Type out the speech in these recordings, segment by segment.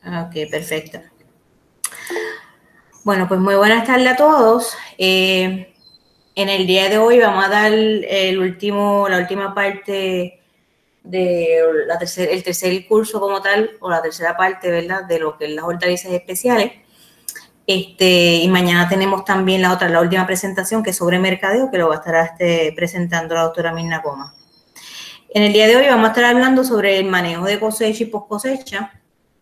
Ok, perfecto. Bueno, pues muy buenas tardes a todos. En el día de hoy vamos a dar la última parte de el tercer curso como tal, o la tercera parte, ¿verdad?, de lo que es las hortalizas especiales. Y mañana tenemos también la última presentación, que es sobre mercadeo, que lo va a estar presentando la doctora Mirna Goma. En el día de hoy vamos a estar hablando sobre el manejo de cosecha y post cosecha.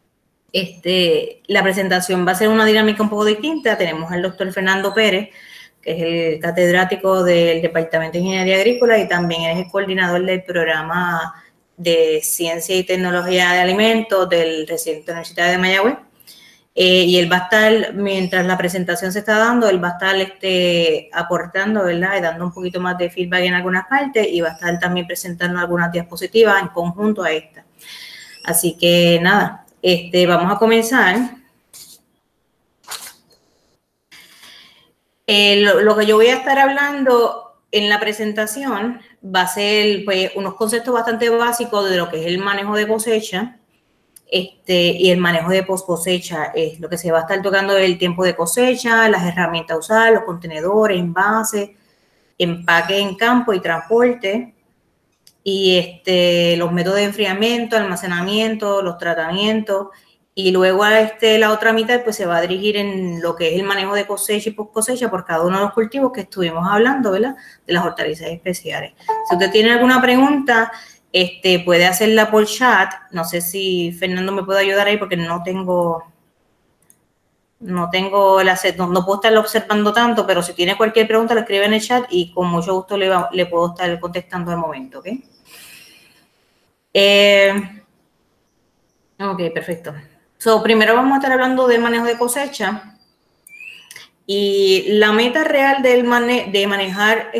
La presentación va a ser una dinámica un poco distinta. Tenemos al doctor Fernando Pérez, que es el catedrático del Departamento de Ingeniería Agrícola y también es el coordinador del programa de Ciencia y Tecnología de Alimentos del recinto universitario de Mayagüez. Y él va a estar, mientras la presentación se está dando, él va a estar aportando, ¿verdad?, y dando un poquito más de feedback en algunas partes, y va a estar también presentando algunas diapositivas en conjunto a esta. Así que nada, vamos a comenzar. Lo que yo voy a estar hablando en la presentación va a ser, pues, unos conceptos bastante básicos de lo que es el manejo de cosecha, y el manejo de post cosecha. Es lo que se va a estar tocando: el tiempo de cosecha, las herramientas a usar, los contenedores, envases, empaque en campo y transporte, y los métodos de enfriamiento, almacenamiento, los tratamientos. Y luego la otra mitad pues se va a dirigir en lo que es el manejo de cosecha y post cosecha por cada uno de los cultivos que estuvimos hablando, ¿verdad?, de las hortalizas especiales. Si usted tiene alguna pregunta, puede hacerla por chat. No sé si Fernando me puede ayudar ahí, porque no puedo estarlo observando tanto, pero si tiene cualquier pregunta lo escribe en el chat y con mucho gusto le puedo estar contestando de momento, ¿ok? Ok, perfecto. Primero vamos a estar hablando de manejo de cosecha, y la meta real de manejar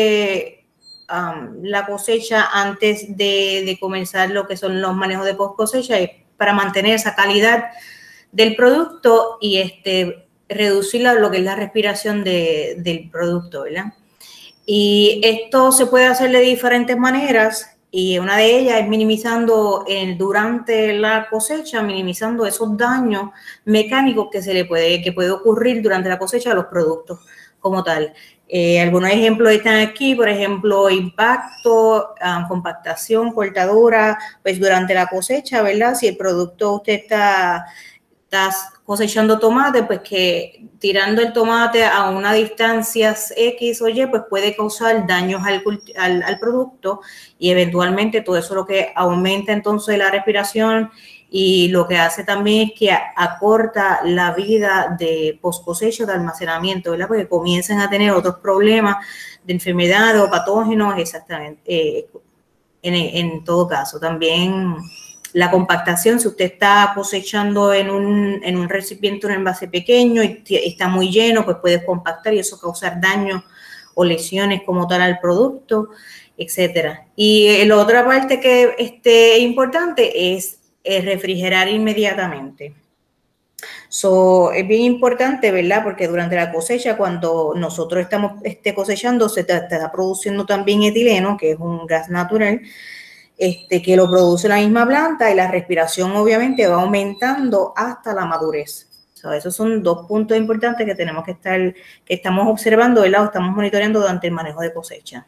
la cosecha antes de comenzar lo que son los manejos de post cosecha es para mantener esa calidad del producto y reducir lo que es la respiración del producto, ¿verdad? Y esto se puede hacer de diferentes maneras, y una de ellas es minimizando durante la cosecha, minimizando esos daños mecánicos que puede ocurrir durante la cosecha de los productos como tal. Algunos ejemplos están aquí, por ejemplo, impacto, compactación, cortadura, pues durante la cosecha, ¿verdad? Si el producto usted estás cosechando tomate, pues que tirando el tomate a una distancia X o Y, pues puede causar daños al producto, y eventualmente todo eso lo que aumenta entonces la respiración, y lo que hace también es que acorta la vida de post cosecha, de almacenamiento, ¿verdad? Porque comienzan a tener otros problemas de enfermedades o patógenos, exactamente. En todo caso, también la compactación: si usted está cosechando en un recipiente, un envase pequeño, y está muy lleno, pues puede compactar y eso causar daño o lesiones como tal al producto, etcétera. Y la otra parte que es importante es refrigerar inmediatamente. Es bien importante, ¿verdad? Porque durante la cosecha, cuando nosotros estamos cosechando, se está produciendo también etileno, que es un gas natural, que lo produce la misma planta, y la respiración obviamente va aumentando hasta la madurez. Esos son dos puntos importantes que estamos observando, ¿verdad?, o estamos monitoreando durante el manejo de cosecha.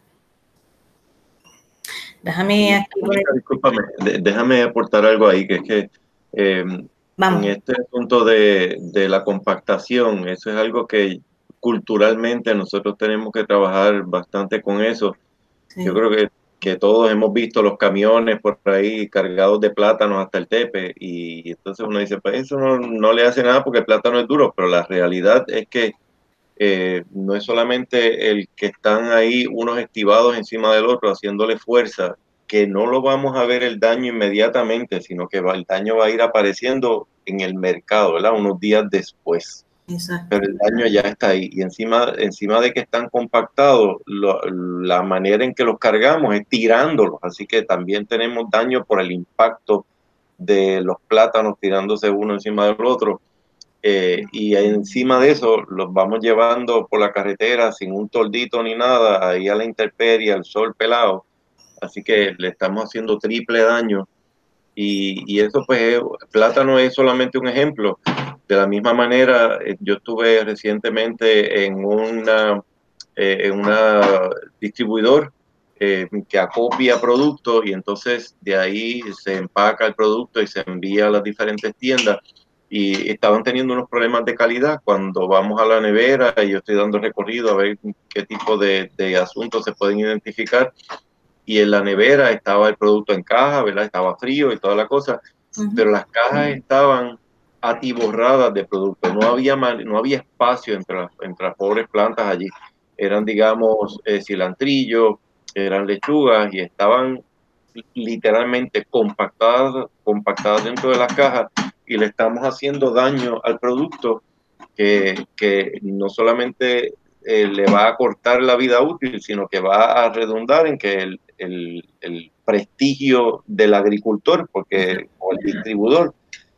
Discúlpame, déjame aportar algo ahí, que es que en este asunto de la compactación, eso es algo que culturalmente nosotros tenemos que trabajar bastante con eso. Sí. Yo creo que todos hemos visto los camiones por ahí cargados de plátanos hasta el tepe, y entonces uno dice, pues eso no le hace nada porque el plátano es duro, pero la realidad es que no es solamente el que están ahí unos estivados encima del otro haciéndole fuerza, que no lo vamos a ver el daño inmediatamente, sino que el daño va a ir apareciendo en el mercado, ¿verdad?, unos días después. Exacto. Pero el daño ya está ahí, y encima de que están compactados, la manera en que los cargamos es tirándolos, así que también tenemos daño por el impacto de los plátanos tirándose uno encima del otro. Y encima de eso los vamos llevando por la carretera sin un toldito ni nada, ahí a la intemperie, al sol pelado, así que le estamos haciendo triple daño Y eso pues, plátano es solamente un ejemplo. De la misma manera, yo estuve recientemente en una distribuidor que acopia productos y entonces de ahí se empaca el producto y se envía a las diferentes tiendas y estaban teniendo unos problemas de calidad. Cuando vamos a la nevera y yo estoy dando recorrido a ver qué tipo de asuntos se pueden identificar, y en la nevera estaba el producto en caja, ¿verdad? Estaba frío y toda la cosa, pero las cajas estaban atiborradas de productos, no había espacio entre las pobres plantas allí. Eran, digamos, cilantrillo, eran lechugas y estaban literalmente compactadas dentro de las cajas y le estamos haciendo daño al producto que no solamente le va a cortar la vida útil, sino que va a redundar en que el prestigio del agricultor o el distribuidor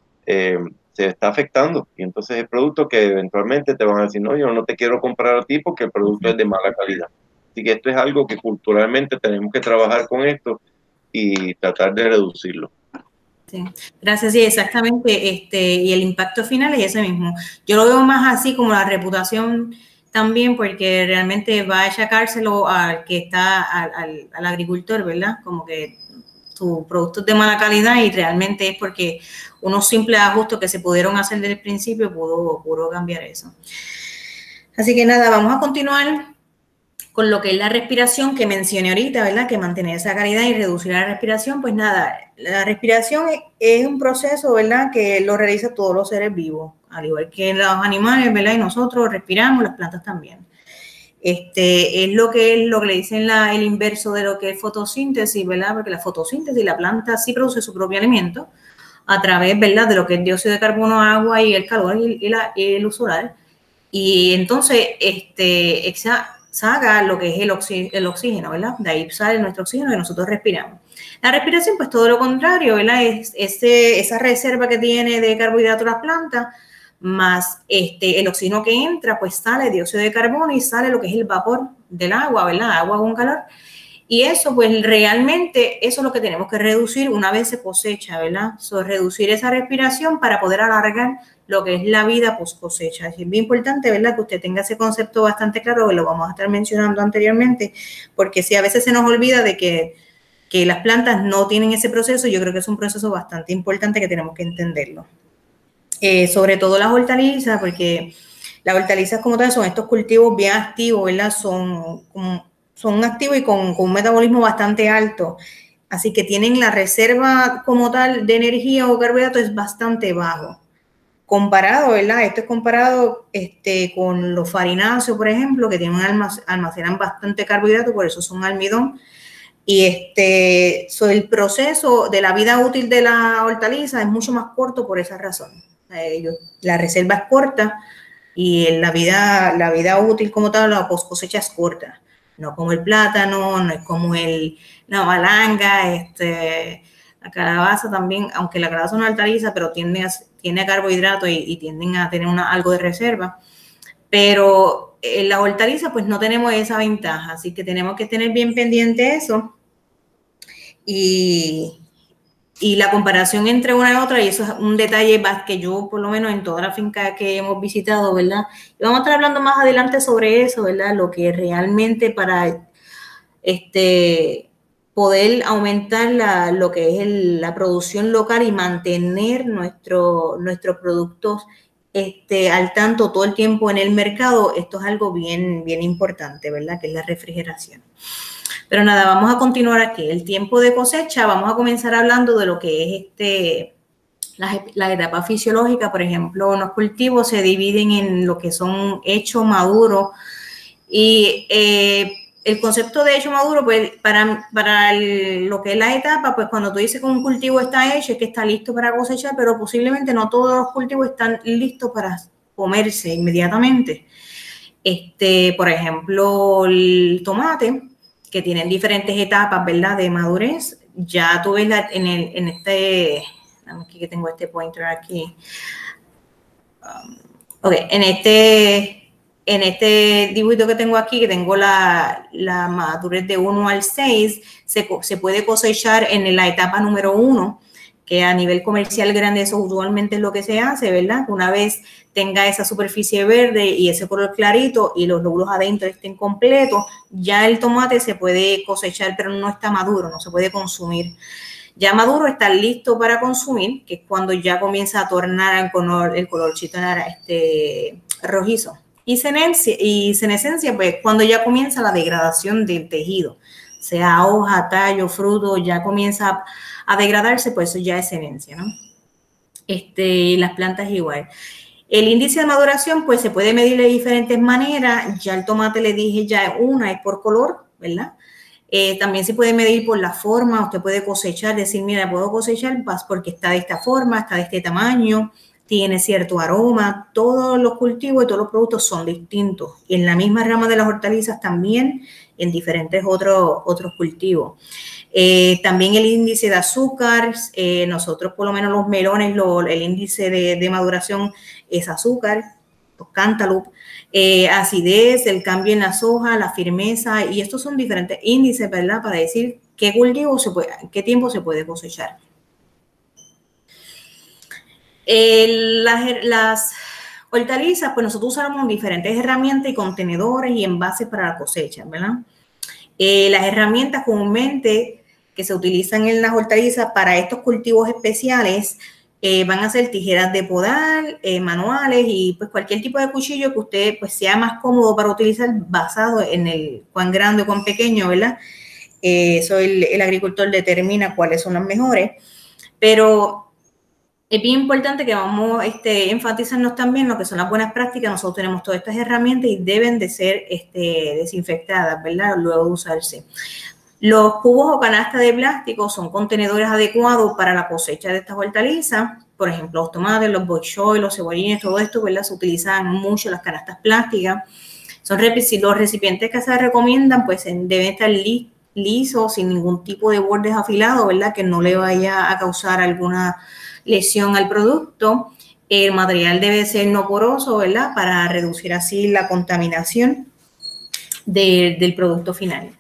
se está afectando. Y entonces el producto que eventualmente te van a decir, no, yo no te quiero comprar a ti porque el producto es de mala calidad. Así que esto es algo que culturalmente tenemos que trabajar con esto y tratar de reducirlo. Sí. Gracias, sí, exactamente. Y el impacto final es ese mismo. Yo lo veo más así como la reputación también, porque realmente va a achacárselo al que está, al agricultor, ¿verdad? Como que tu producto es de mala calidad y realmente es porque unos simples ajustes que se pudieron hacer desde el principio pudo cambiar eso. Así que nada, vamos a continuar con lo que es la respiración que mencioné ahorita, ¿verdad? Que mantener esa calidad y reducir la respiración, pues nada, la respiración es un proceso, ¿verdad? Que lo realizan todos los seres vivos, al igual que los animales, ¿verdad? Y nosotros respiramos, las plantas también. Es lo que le dicen el inverso de lo que es fotosíntesis, ¿verdad? Porque la fotosíntesis, la planta sí produce su propio alimento a través, ¿verdad? De lo que es dióxido de carbono, agua y el calor y el luz solar. Y entonces, saca lo que es el oxígeno, ¿verdad? De ahí sale nuestro oxígeno que nosotros respiramos. La respiración, pues todo lo contrario, ¿verdad? Es esa reserva que tiene de carbohidratos las plantas, más el oxígeno que entra, pues sale dióxido de carbono y sale lo que es el vapor del agua, ¿verdad? Agua con calor. Y eso, pues realmente, eso es lo que tenemos que reducir una vez se cosecha, ¿verdad? Reducir esa respiración para poder alargar lo que es la vida post cosecha. Es bien importante, ¿verdad? Que usted tenga ese concepto bastante claro, que lo vamos a estar mencionando anteriormente, porque si a veces se nos olvida de que las plantas no tienen ese proceso, yo creo que es un proceso bastante importante que tenemos que entenderlo. Sobre todo las hortalizas, porque las hortalizas como tal son estos cultivos bien activos, ¿verdad? Son activos y con un metabolismo bastante alto. Así que tienen la reserva como tal de energía o carbohidratos es bastante bajo. Comparado, ¿verdad? Esto es comparado con los farináceos, por ejemplo, que almacenan bastante carbohidratos, por eso son almidón. Y el proceso de la vida útil de la hortaliza es mucho más corto por esa razón. La reserva es corta y la vida útil como tal, la post cosecha es corta. No como el plátano, no es como la malanga, la calabaza también, aunque la calabaza es una hortaliza, pero tiene carbohidratos y tienden a tener algo de reserva. Pero en la hortaliza pues no tenemos esa ventaja, así que tenemos que tener bien pendiente eso. Y la comparación entre una y otra, y eso es un detalle que yo, por lo menos en toda la finca que hemos visitado, ¿verdad? Y vamos a estar hablando más adelante sobre eso, ¿verdad? Lo que realmente para poder aumentar lo que es la producción local y mantener nuestros productos al tanto todo el tiempo en el mercado, esto es algo bien, bien importante, ¿verdad? Que es la refrigeración. Pero nada, vamos a continuar aquí. El tiempo de cosecha, vamos a comenzar hablando de lo que es la etapa fisiológica. Por ejemplo, los cultivos se dividen en lo que son hecho, maduro. Y el concepto de hecho maduro, pues para lo que es la etapa, pues cuando tú dices que un cultivo está hecho, es que está listo para cosechar, pero posiblemente no todos los cultivos están listos para comerse inmediatamente. Por ejemplo, el tomate, que tienen diferentes etapas, ¿verdad? De madurez. Ya tú ves aquí que tengo este pointer aquí. Ok, en este dibujito que tengo aquí, que tengo la madurez de 1 al 6, se puede cosechar en la etapa número 1, que a nivel comercial grande eso usualmente es lo que se hace, ¿verdad? Una vez tenga esa superficie verde y ese color clarito y los lóbulos adentro estén completos, ya el tomate se puede cosechar, pero no está maduro, no se puede consumir. Ya maduro está listo para consumir, que es cuando ya comienza a tornar el colorcito rojizo. Y senescencia, pues cuando ya comienza la degradación del tejido, sea hoja, tallo, fruto, ya comienza a degradarse, pues eso ya es senescencia, ¿no? Las plantas igual. El índice de maduración, pues se puede medir de diferentes maneras. Ya el tomate le dije, ya una es por color, ¿verdad? También se puede medir por la forma. Usted puede cosechar, decir, mira, puedo cosechar porque está de esta forma, está de este tamaño, tiene cierto aroma. Todos los cultivos y todos los productos son distintos. Y en la misma rama de las hortalizas también, en diferentes otros cultivos. También el índice de azúcar, nosotros por lo menos los melones, el índice de maduración es azúcar, los cántaloupe, acidez, el cambio en las hojas, la firmeza, y estos son diferentes índices, ¿verdad? Para decir qué cultivo qué tiempo se puede cosechar. Las hortalizas, pues nosotros usamos diferentes herramientas y contenedores y envases para la cosecha, ¿verdad? Las herramientas comúnmente que se utilizan en las hortalizas para estos cultivos especiales van a ser tijeras de podar, manuales y pues cualquier tipo de cuchillo que usted pues sea más cómodo para utilizar basado en el cuán grande o cuán pequeño, ¿verdad? Eso el agricultor determina cuáles son las mejores, pero es bien importante que vamos a enfatizarnos también lo que son las buenas prácticas. Nosotros tenemos todas estas herramientas y deben de ser desinfectadas, ¿verdad? Luego de usarse. Los cubos o canastas de plástico son contenedores adecuados para la cosecha de estas hortalizas. Por ejemplo, los tomates, los bok choy, los cebollines, todo esto, ¿verdad? Se utilizan mucho las canastas plásticas. Los recipientes que se recomiendan, pues deben estar lisos, sin ningún tipo de bordes afilados, ¿verdad? Que no le vaya a causar alguna lesión al producto. El material debe ser no poroso, ¿verdad? Para reducir así la contaminación del producto final.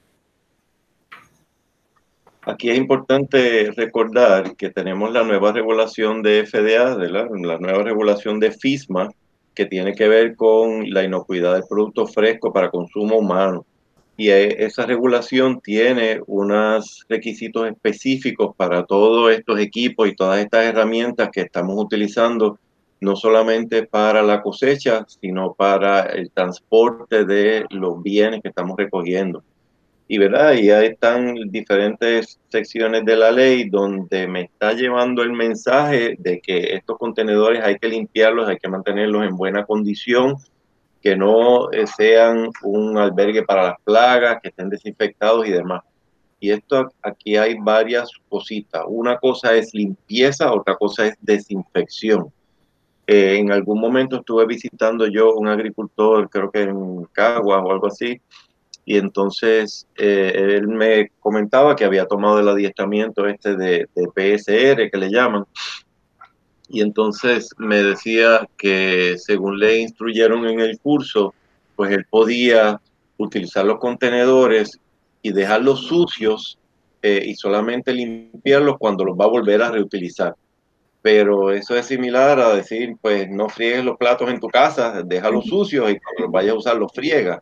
Aquí es importante recordar que tenemos la nueva regulación de FDA, la nueva regulación de FISMA, que tiene que ver con la inocuidad del producto fresco para consumo humano. Y esa regulación tiene unos requisitos específicos para todos estos equipos y todas estas herramientas que estamos utilizando, no solamente para la cosecha, sino para el transporte de los bienes que estamos recogiendo. Y verdad, ya están diferentes secciones de la ley donde me está llevando el mensaje de que estos contenedores hay que limpiarlos, hay que mantenerlos en buena condición, que no sean un albergue para las plagas, que estén desinfectados y demás. Y aquí hay varias cositas. Una cosa es limpieza, otra cosa es desinfección. En algún momento estuve visitando yo un agricultor, creo que en Caguas o algo así, y entonces él me comentaba que había tomado el adiestramiento de PSR, que le llaman, y entonces me decía que según le instruyeron en el curso, pues él podía utilizar los contenedores y dejarlos sucios y solamente limpiarlos cuando los va a volver a reutilizar. Pero eso es similar a decir, pues no friegues los platos en tu casa, déjalos sucios y cuando los vayas a usar los friegas.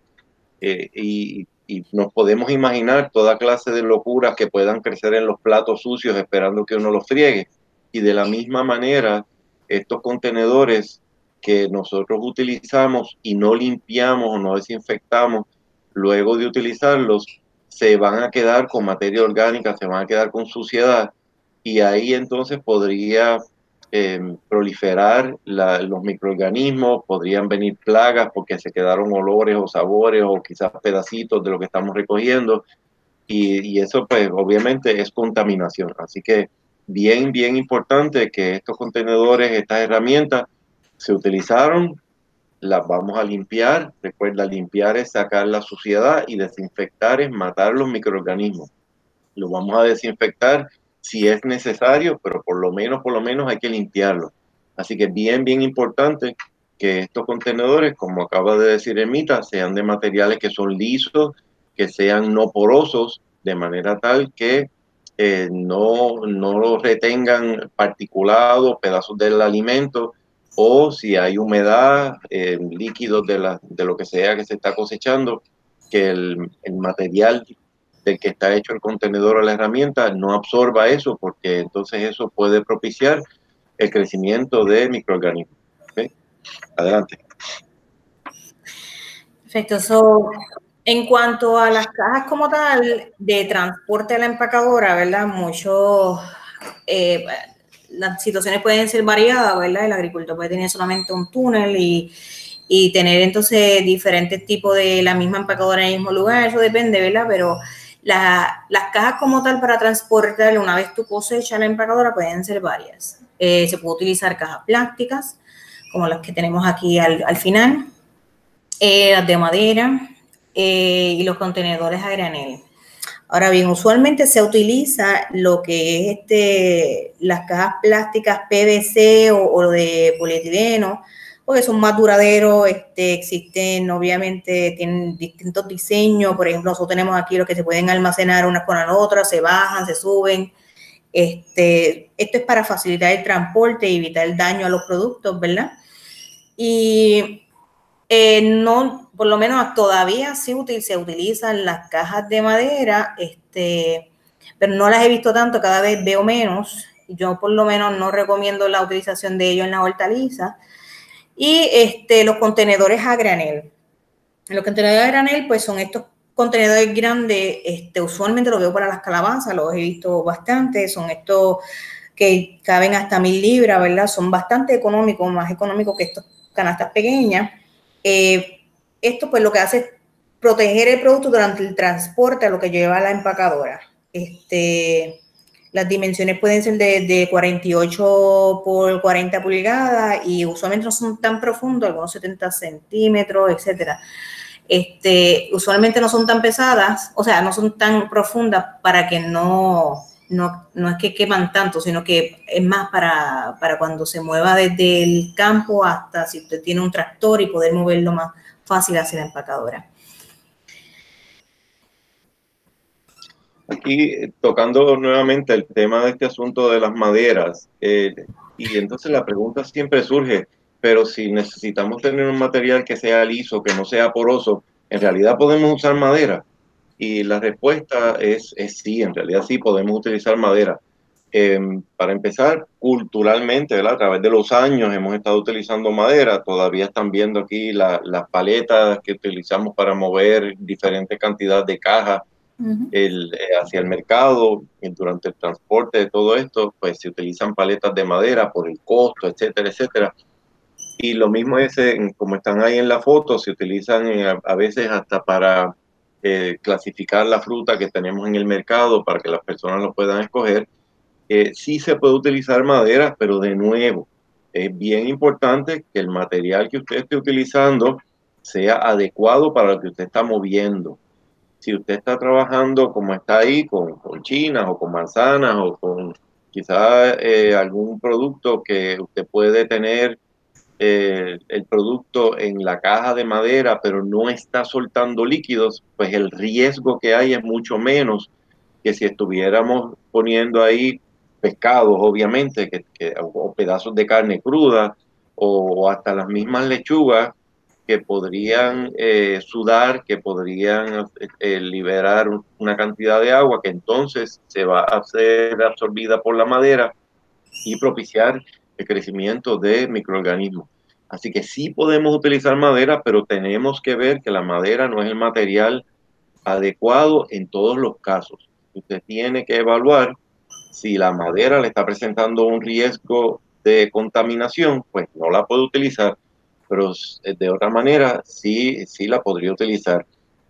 Y nos podemos imaginar toda clase de locuras que puedan crecer en los platos sucios esperando que uno los friegue. Y de la misma manera, estos contenedores que nosotros utilizamos y no limpiamos o no desinfectamos, luego de utilizarlos, se van a quedar con materia orgánica, se van a quedar con suciedad. Y ahí entonces podría proliferar los microorganismos, podrían venir plagas porque se quedaron olores o sabores o quizás pedacitos de lo que estamos recogiendo y eso pues obviamente es contaminación. Así que bien, bien importante que estos contenedores, estas herramientas se utilizaron, las vamos a limpiar. Recuerda, limpiar es sacar la suciedad y desinfectar es matar los microorganismos. Lo vamos a desinfectar si es necesario, pero por lo menos hay que limpiarlo. Así que bien, bien importante que estos contenedores, como acaba de decir Emita, sean de materiales que son lisos, que sean no porosos, de manera tal que no lo retengan particulados, pedazos del alimento, o si hay humedad, líquidos de lo que sea que se está cosechando, que el material del que está hecho el contenedor o la herramienta no absorba eso, porque entonces eso puede propiciar el crecimiento de microorganismos. ¿Okay? Adelante. Perfecto. En cuanto a las cajas como tal de transporte a la empacadora, ¿verdad? Las situaciones pueden ser variadas, ¿verdad? El agricultor puede tener solamente un túnel y tener entonces diferentes tipos de la misma empacadora en el mismo lugar, eso depende, ¿verdad? Pero las cajas como tal para transportar una vez tu cosecha a la empacadora pueden ser varias. Se puede utilizar cajas plásticas, como las que tenemos aquí al final, las de madera y los contenedores a granel. Ahora bien, usualmente se utiliza lo que es las cajas plásticas PVC o de polietileno, porque son más duraderos, existen, obviamente, tienen distintos diseños. Por ejemplo, nosotros tenemos aquí los que se pueden almacenar unas con las otras, se bajan, se suben. Esto es para facilitar el transporte y evitar el daño a los productos, ¿verdad? Y no, por lo menos todavía sí se utilizan las cajas de madera, pero no las he visto tanto, cada vez veo menos. Yo por lo menos no recomiendo la utilización de ellos en la hortaliza. Y los contenedores a granel. Los contenedores a granel, pues son estos contenedores grandes, usualmente los veo para las calabazas, los he visto bastante, son estos que caben hasta 1000 libras, ¿verdad? Son bastante económicos, más económicos que estas canastas pequeñas. Esto pues lo que hace es proteger el producto durante el transporte a lo que lleva la empacadora. Las dimensiones pueden ser de 48 por 40 pulgadas y usualmente no son tan profundos, algunos 70 centímetros, etcétera. Usualmente no son tan pesadas, o sea, no son tan profundas para que no es que queman tanto, sino que es más para cuando se mueva desde el campo hasta si usted tiene un tractor y poder moverlo más fácil hacia la empacadora. Aquí tocando nuevamente el tema de este asunto de las maderas, y entonces la pregunta siempre surge, pero si necesitamos tener un material que sea liso, que no sea poroso, ¿en realidad podemos usar madera? Y la respuesta es sí, en realidad sí podemos utilizar madera. Para empezar, culturalmente, ¿verdad? A través de los años hemos estado utilizando madera, todavía están viendo aquí las paletas que utilizamos para mover diferentes cantidades de cajas hacia el mercado, y durante el transporte de todo esto, pues se utilizan paletas de madera por el costo, etcétera, etcétera. Y lo mismo es, como están ahí en la foto, se utilizan a veces hasta para clasificar la fruta que tenemos en el mercado para que las personas lo puedan escoger. Sí se puede utilizar madera, pero de nuevo, es bien importante que el material que usted esté utilizando sea adecuado para lo que usted está moviendo. Si usted está trabajando como está ahí, con chinas o con manzanas o con quizás algún producto que usted puede tener el producto en la caja de madera, pero no está soltando líquidos, pues el riesgo que hay es mucho menos que si estuviéramos poniendo ahí pescados, obviamente, o pedazos de carne cruda, o hasta las mismas lechugas que podrían sudar, que podrían liberar una cantidad de agua que entonces se va a ser absorbida por la madera y propiciar el crecimiento de microorganismos. Así que sí podemos utilizar madera, pero tenemos que ver que la madera no es el material adecuado en todos los casos. Usted tiene que evaluar si la madera le está presentando un riesgo de contaminación, pues no la puede utilizar, pero de otra manera sí la podría utilizar.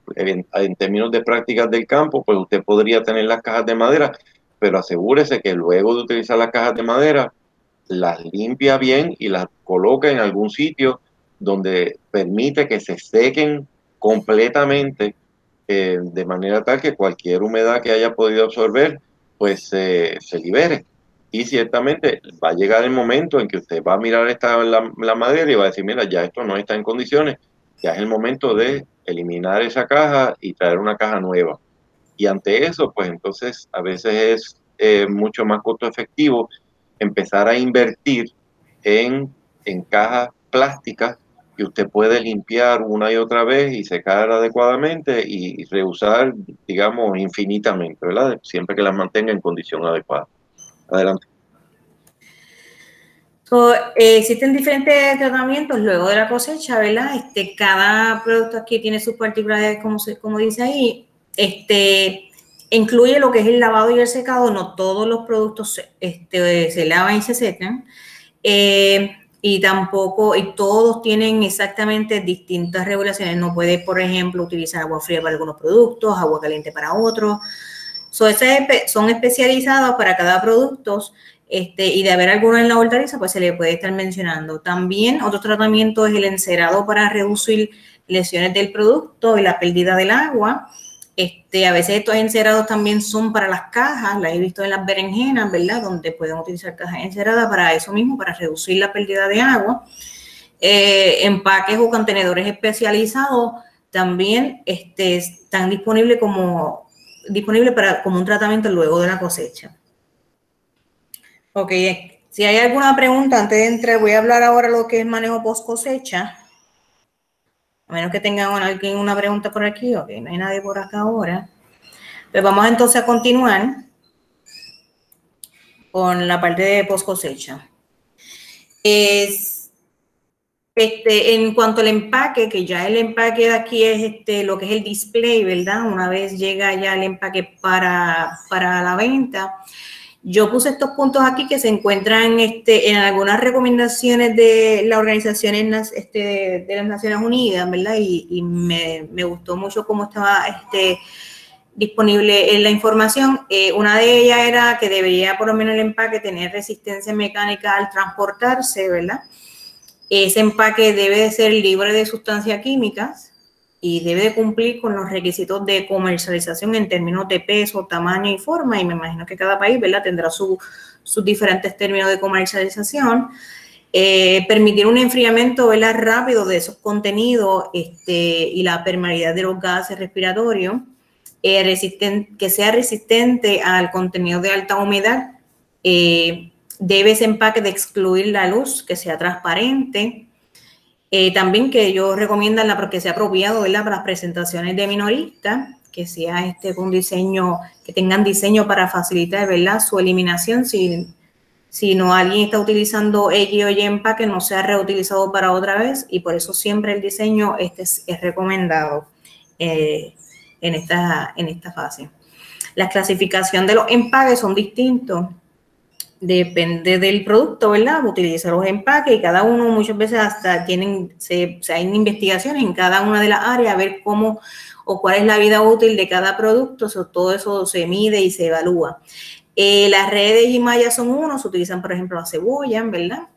En términos de prácticas del campo, pues usted podría tener las cajas de madera, pero asegúrese que luego de utilizar las cajas de madera, las limpia bien y las coloca en algún sitio donde permite que se sequen completamente, de manera tal que cualquier humedad que haya podido absorber, pues se libere. Y ciertamente va a llegar el momento en que usted va a mirar la madera y va a decir, mira, ya esto no está en condiciones, ya es el momento de eliminar esa caja y traer una caja nueva. Y ante eso, pues entonces a veces es mucho más costo efectivo empezar a invertir en cajas plásticas que usted puede limpiar una y otra vez y secar adecuadamente y reusar, digamos, infinitamente, ¿verdad? Siempre que las mantenga en condición adecuada. Adelante. Existen diferentes tratamientos luego de la cosecha, ¿verdad? Cada producto aquí tiene sus particularidades, como dice ahí. Incluye lo que es el lavado y el secado. No todos los productos se lavan y se secan. Y tampoco, y todos tienen exactamente distintas regulaciones. No puede, por ejemplo, utilizar agua fría para algunos productos, agua caliente para otros. Son especializados para cada producto. Y de haber alguno en la hortaliza, pues se le puede estar mencionando. También otro tratamiento es el encerado para reducir lesiones del producto y la pérdida del agua. A veces estos encerados también son para las cajas, las he visto en las berenjenas, ¿verdad? Donde pueden utilizar cajas enceradas para eso mismo, para reducir la pérdida de agua. Empaques o contenedores especializados también están disponibles como un tratamiento luego de la cosecha. Ok, si hay alguna pregunta antes de entrar, voy a hablar ahora lo que es manejo post cosecha. A menos que tengan alguien una pregunta por aquí. Ok, no hay nadie por acá ahora. Pues vamos entonces a continuar con la parte de post cosecha. En cuanto al empaque, que ya el empaque de aquí es lo que es el display, ¿verdad? Una vez llega ya el empaque para la venta. Yo puse estos puntos aquí que se encuentran en algunas recomendaciones de la organización de las Naciones Unidas, ¿verdad? Y me gustó mucho cómo estaba disponible en la información. Una de ellas era que debería por lo menos el empaque tener resistencia mecánica al transportarse, ¿verdad? Ese empaque debe de ser libre de sustancias químicas y debe de cumplir con los requisitos de comercialización en términos de peso, tamaño y forma, y me imagino que cada país, ¿verdad?, tendrá sus diferentes términos de comercialización. Permitir un enfriamiento, ¿verdad?, rápido de esos contenidos y la permeabilidad de los gases respiratorios, que sea resistente al contenido de alta humedad. Debe ese empaque de excluir la luz, que sea transparente. También que ellos recomiendan porque sea apropiado, ¿verdad?, para las presentaciones de minoristas, que sea con diseño, que tengan diseño para facilitar, ¿verdad?, su eliminación. Si no alguien está utilizando X o Y empaque, no sea reutilizado para otra vez, y por eso siempre el diseño es recomendado en esta fase. La clasificación de los empaques son distintos. Depende del producto, ¿verdad? Utiliza los empaques y cada uno muchas veces hasta hay investigaciones en cada una de las áreas a ver cómo o cuál es la vida útil de cada producto. Todo eso se mide y se evalúa. Las redes y mallas son uno, se utilizan por ejemplo las cebollas, ¿verdad?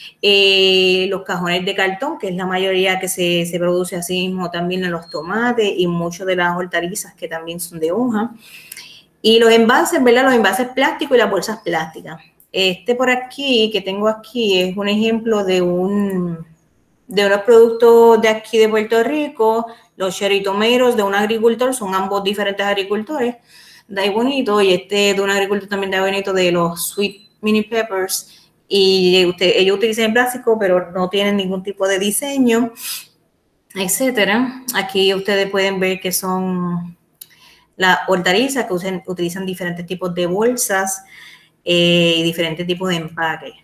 Los cajones de cartón, que es la mayoría que se produce así mismo también en los tomates y muchas de las hortalizas que también son de hoja. Y los envases, ¿verdad? Los envases plásticos y las bolsas plásticas. Por aquí, que tengo aquí, es un ejemplo de unos productos de aquí de Puerto Rico, los cherry tomatoes de un agricultor, son ambos diferentes agricultores, de ahí bonito, y de un agricultor también de ahí bonito, de los sweet mini peppers, y ellos utilizan plástico, pero no tienen ningún tipo de diseño, etcétera. Aquí ustedes pueden ver que son las hortalizas que utilizan diferentes tipos de bolsas y diferentes tipos de empaque.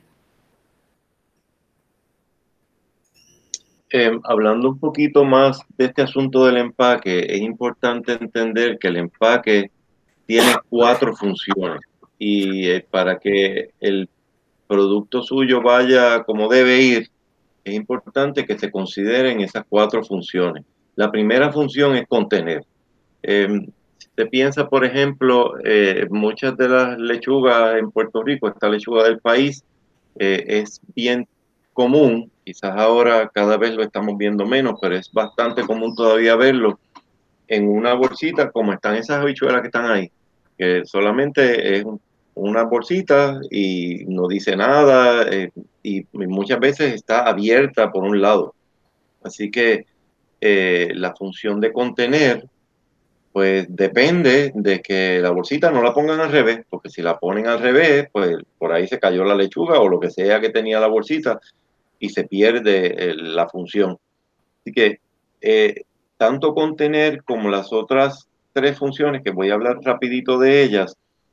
Hablando un poquito más de este asunto del empaque, es importante entender que el empaque tiene 4 funciones y para que el producto suyo vaya como debe ir, es importante que se consideren esas 4 funciones. La primera función es contener. Se piensa, por ejemplo, muchas de las lechugas en Puerto Rico, esta lechuga del país, es bien común, quizás ahora cada vez lo estamos viendo menos, pero es bastante común todavía verlo en una bolsita, como están esas habichuelas que están ahí, que solamente es una bolsita y no dice nada, y muchas veces está abierta por un lado. Así que la función de contener Pues depende de que la bolsita no la pongan al revés, porque si la ponen al revés, pues por ahí se cayó la lechuga o lo que sea que tenía la bolsita y se pierde la función. Así que tanto contener como las otras tres funciones, que voy a hablar rapidito de ellas,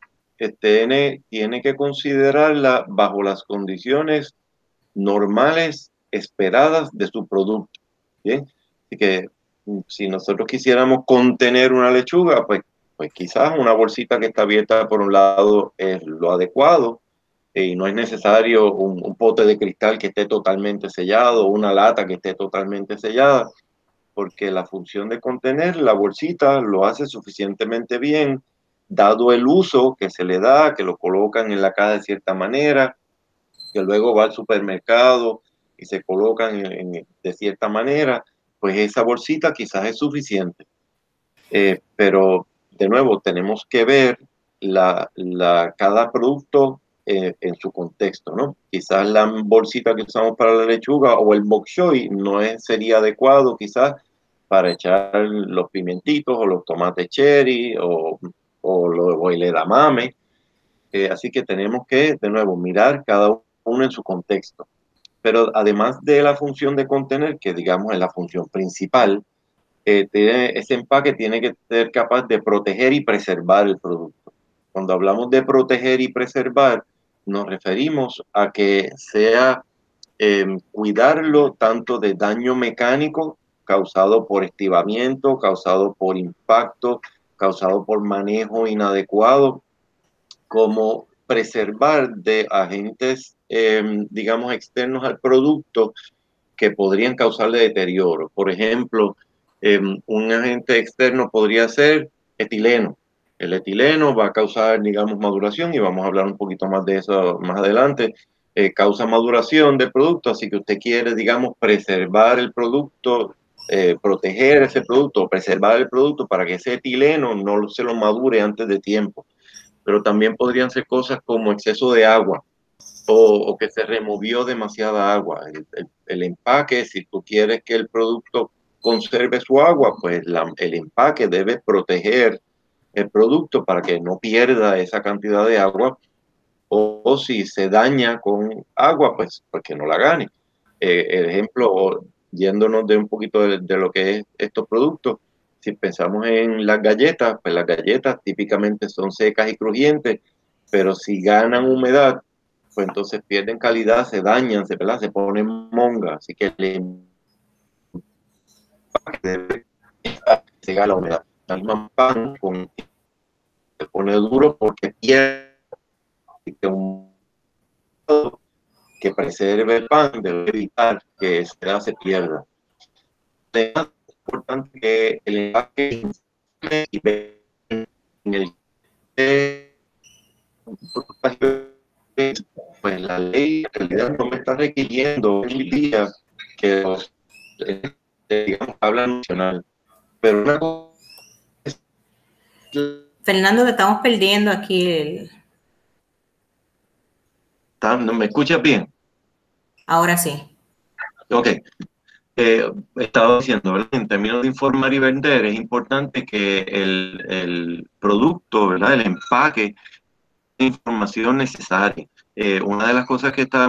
tiene que considerarla bajo las condiciones normales esperadas de su producto. ¿Bien? Así que si nosotros quisiéramos contener una lechuga, pues quizás una bolsita que está abierta por un lado es lo adecuado y no es necesario un pote de cristal que esté totalmente sellado o una lata que esté totalmente sellada, porque la función de contener la bolsita lo hace suficientemente bien, dado el uso que se le da, que lo colocan en la caja de cierta manera, que luego va al supermercado y se colocan de cierta manera, pues esa bolsita quizás es suficiente. Pero de nuevo, tenemos que ver cada producto en su contexto, ¿no? Quizás la bolsita que usamos para la lechuga o el bok choy sería adecuado quizás para echar los pimentitos o los tomates cherry o el edamame. Así que tenemos que, de nuevo, mirar cada uno en su contexto. Pero además de la función de contener, que digamos es la función principal, ese empaque tiene que ser capaz de proteger y preservar el producto. Cuando hablamos de proteger y preservar, nos referimos a que sea cuidarlo tanto de daño mecánico causado por estivamiento, causado por impacto, causado por manejo inadecuado, como preservar de agentes, digamos, externos al producto que podrían causarle deterioro. Por ejemplo, un agente externo podría ser etileno. El etileno va a causar, digamos, maduración y vamos a hablar un poquito más de eso más adelante. Causa maduración del producto, así que usted quiere, digamos, preservar el producto, proteger ese producto, preservar el producto para que ese etileno no se lo madure antes de tiempo. Pero también podrían ser cosas como exceso de agua o que se removió demasiada agua. El empaque, si tú quieres que el producto conserve su agua, pues el empaque debe proteger el producto para que no pierda esa cantidad de agua o si se daña con agua, pues que no la gane. El ejemplo, yéndonos de un poquito de lo que es estos productos, si pensamos en las galletas, pues las galletas típicamente son secas y crujientes, pero si ganan humedad, pues entonces pierden calidad, se dañan, ¿verdad? Se ponen monga, así que el empaque debe cegar la humedad. El mismo pan se pone duro porque pierde que preserve el pan, debe evitar que se pierda. Además, es importante que el empaque en el pues la ley en realidad no me está requiriendo hoy día que los digamos habla nacional, pero una cosa es, Fernando, te estamos perdiendo aquí. ¿no me escuchas bien? Ahora sí. Ok. Estaba diciendo, ¿verdad? En términos de informar y vender, es importante que el producto, ¿verdad? El empaque, información necesaria. Una de las cosas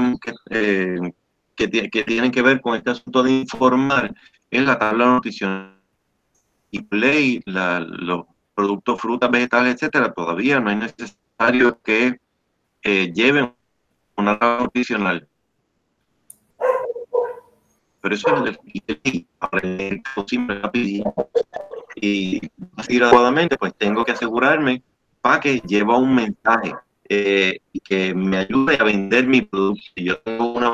que tienen que ver con este asunto de informar es la tabla nutricional y play, los productos, frutas, vegetales, etcétera. Todavía no es necesario que lleven una tabla nutricional. Pero eso es aprender y así adecuadamente, pues tengo que asegurarme para que lleva un mensaje que me ayude a vender mi producto. Si yo tengo una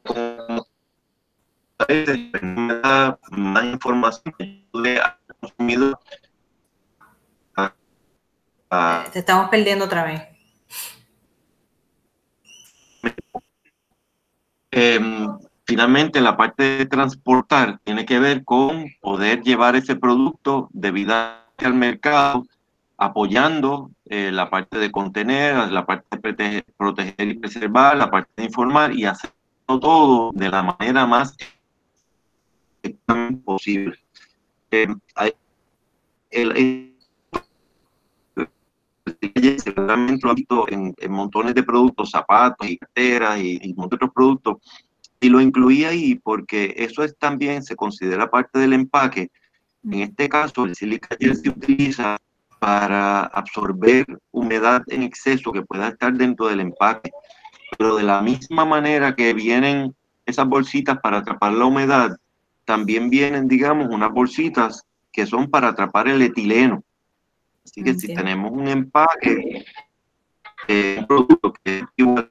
me da más información que ayude al consumidor Te estamos perdiendo otra vez. Finalmente, la parte de transportar tiene que ver con poder llevar ese producto debidamente al mercado, apoyando la parte de contener, la parte de proteger y preservar, la parte de informar y hacerlo todo de la manera más posible. El seguramente lo han visto en montones de productos, zapatos y carteras y montones de otros productos, y lo incluí ahí porque eso es también, se considera parte del empaque. En este caso, el silica gel se utiliza para absorber humedad en exceso que pueda estar dentro del empaque, pero de la misma manera que vienen esas bolsitas para atrapar la humedad, también vienen, digamos, unas bolsitas que son para atrapar el etileno. Así que si tenemos un empaque, un producto que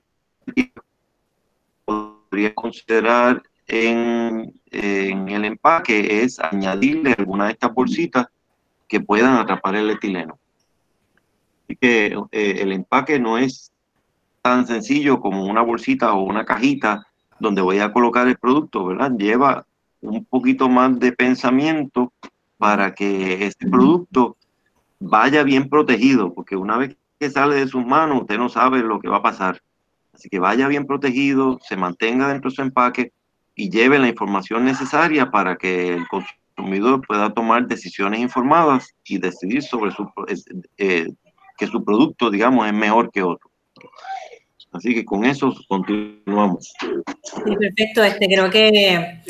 podría considerar en el empaque es añadirle alguna de estas bolsitas que puedan atrapar el etileno. Así que el empaque no es tan sencillo como una bolsita o una cajita donde voy a colocar el producto, ¿verdad? Lleva un poquito más de pensamiento para que este producto vaya bien protegido, porque una vez que sale de sus manos, usted no sabe lo que va a pasar. Así que vaya bien protegido, se mantenga dentro de su empaque y lleve la información necesaria para que el consumidor pueda tomar decisiones informadas y decidir sobre que su producto, digamos, es mejor que otro. Así que con eso continuamos. Sí, perfecto. Creo que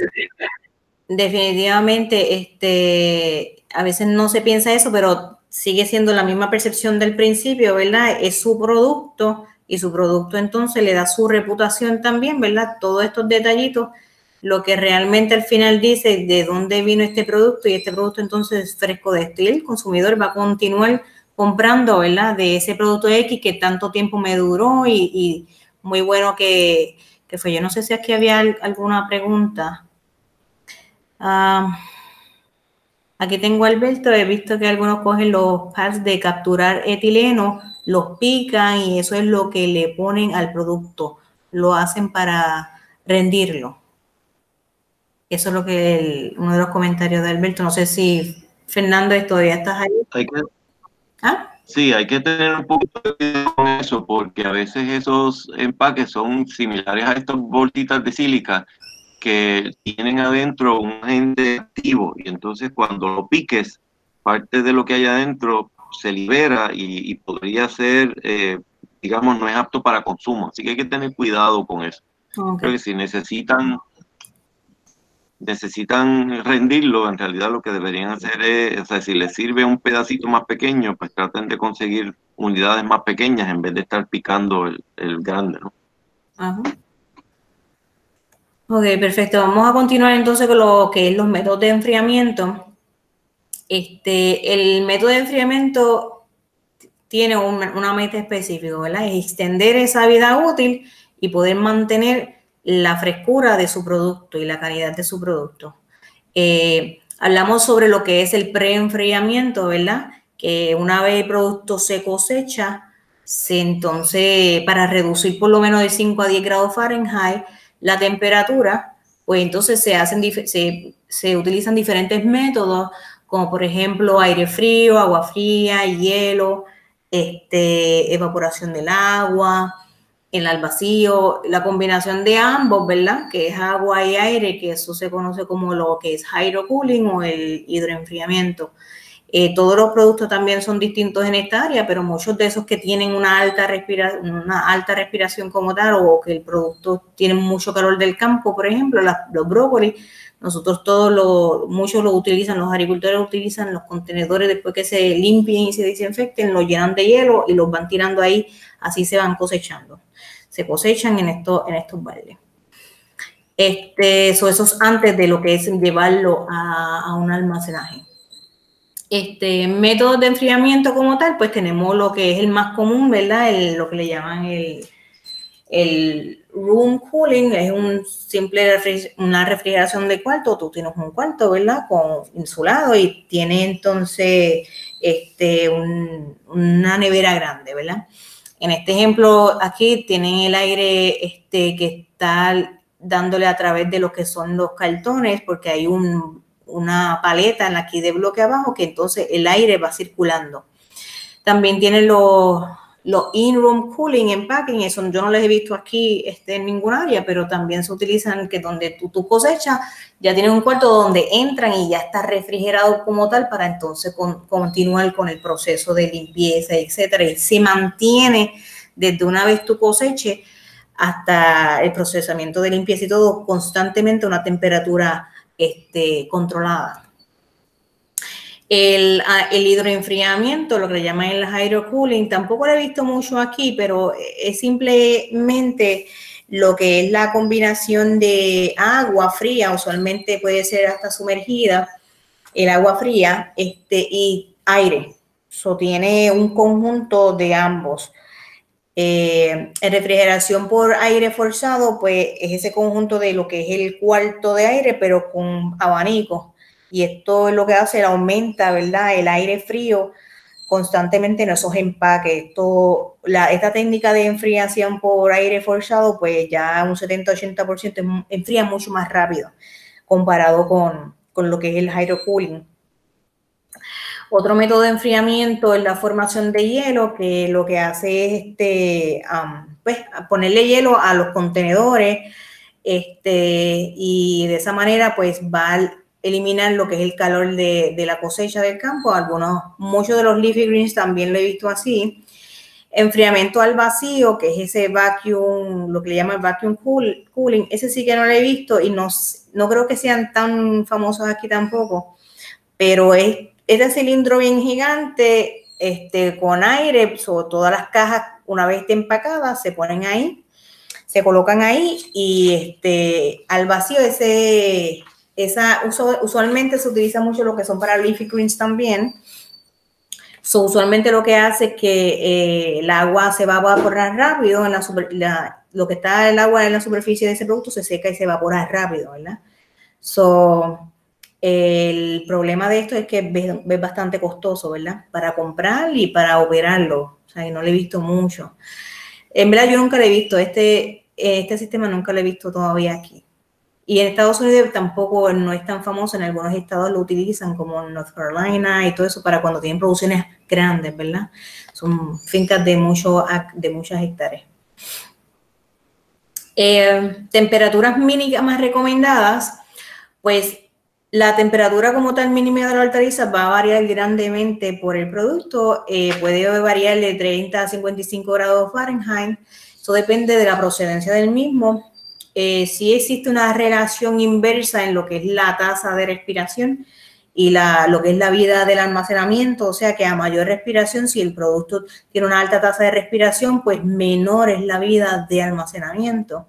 definitivamente a veces no se piensa eso, pero sigue siendo la misma percepción del principio, ¿verdad? Es su producto y su producto entonces le da su reputación también, ¿verdad? Todos estos detallitos, lo que realmente al final dice de dónde vino este producto y este producto entonces es fresco de esto y el consumidor va a continuar comprando, ¿verdad? De ese producto X que tanto tiempo me duró y muy bueno que fue. Yo no sé si aquí había alguna pregunta. Aquí tengo a Alberto, he visto que algunos cogen los pads de capturar etileno, los pican y eso es lo que le ponen al producto. Lo hacen para rendirlo. Eso es lo que uno de los comentarios de Alberto. No sé si, Fernando, todavía estás ahí. Sí, hay que tener un poco de cuidado con eso porque a veces esos empaques son similares a estas bolsitas de sílica que tienen adentro un agente activo y entonces cuando lo piques, parte de lo que hay adentro se libera y podría ser, digamos, no es apto para consumo. Así que hay que tener cuidado con eso. Okay. Creo que si necesitan rendirlo, en realidad lo que deberían hacer es, o sea, si les sirve un pedacito más pequeño, pues traten de conseguir unidades más pequeñas en vez de estar picando el grande, ¿no? Ajá. Ok, perfecto. Vamos a continuar entonces con lo que es los métodos de enfriamiento. El método de enfriamiento tiene una meta específica, ¿verdad? Es extender esa vida útil y poder mantener la frescura de su producto y la calidad de su producto. Hablamos sobre lo que es el preenfriamiento, ¿verdad? Que una vez el producto se cosecha, entonces para reducir por lo menos de 5 a 10 grados Fahrenheit la temperatura, pues entonces se utilizan diferentes métodos, como por ejemplo aire frío, agua fría, hielo, evaporación del agua, al vacío, la combinación de ambos, ¿verdad? Que es agua y aire, que eso se conoce como lo que es hydrocooling o el hidroenfriamiento. Todos los productos también son distintos en esta área, pero muchos de esos que tienen una alta respiración como tal o que el producto tiene mucho calor del campo, por ejemplo, los brócolis, nosotros muchos lo utilizan, los agricultores utilizan los contenedores después que se limpien y se desinfecten, los llenan de hielo y los van tirando ahí, así se van cosechando. Se cosechan en estos baldes. Eso es antes de lo que es llevarlo a un almacenaje. Métodos de enfriamiento como tal, pues tenemos lo que es el más común, ¿verdad? Lo que le llaman el room cooling, es una refrigeración de cuarto. Tú tienes un cuarto, ¿verdad? Con insulado y tiene entonces una nevera grande, ¿verdad? En este ejemplo aquí tienen el aire que está dándole a través de lo que son los cartones, porque hay una paleta aquí de bloque abajo que entonces el aire va circulando. También tienen Los in-room cooling en packing, eso yo no les he visto aquí en ninguna área, pero también se utilizan que donde tú cosechas, ya tienes un cuarto donde entran y ya está refrigerado como tal para entonces continuar con el proceso de limpieza, etcétera. Y se mantiene desde una vez tu coseche hasta el procesamiento de limpieza y todo constantemente a una temperatura controlada. El hidroenfriamiento, lo que le llaman el hydrocooling, tampoco lo he visto mucho aquí, pero es simplemente lo que es la combinación de agua fría, usualmente puede ser hasta sumergida, el agua fría y aire. Eso tiene un conjunto de ambos. En refrigeración por aire forzado, pues es ese conjunto de lo que es el cuarto de aire, pero con abanico. Y esto es lo que hace, aumenta, ¿verdad?, el aire frío constantemente en esos empaques. Esta técnica de enfriación por aire forzado, pues ya un 70-80% enfría mucho más rápido comparado con lo que es el hydrocooling. Otro método de enfriamiento es la formación de hielo, que lo que hace es pues, ponerle hielo a los contenedores y de esa manera pues va a eliminar lo que es el calor de la cosecha del campo. Muchos de los leafy greens también lo he visto así. Enfriamiento al vacío, que es ese vacuum, lo que le llaman vacuum cooling, ese sí que no lo he visto y no creo que sean tan famosos aquí tampoco, pero es este cilindro bien gigante, con aire, sobre todas las cajas, una vez empacadas, se ponen ahí, se colocan ahí y al vacío usualmente se utiliza mucho lo que son para leafy greens también. Usualmente lo que hace es que el agua se va a evaporar rápido, lo que está el agua en la superficie de ese producto se seca y se evapora rápido, ¿verdad? El problema de esto es que es bastante costoso, ¿verdad? Para comprar y para operarlo. O sea, que no lo he visto mucho. En verdad, yo nunca lo he visto. Este sistema nunca lo he visto todavía aquí. Y en Estados Unidos tampoco no es tan famoso. En algunos estados lo utilizan, como en North Carolina y todo eso, para cuando tienen producciones grandes, ¿verdad? Son fincas de muchas hectáreas. Temperaturas mínimas recomendadas, pues la temperatura como tal mínima de la hortaliza va a variar grandemente por el producto, puede variar de 30 a 55 grados Fahrenheit, eso depende de la procedencia del mismo. Sí existe una relación inversa en lo que es la tasa de respiración y lo que es la vida del almacenamiento, o sea que a mayor respiración, si el producto tiene una alta tasa de respiración, pues menor es la vida de almacenamiento.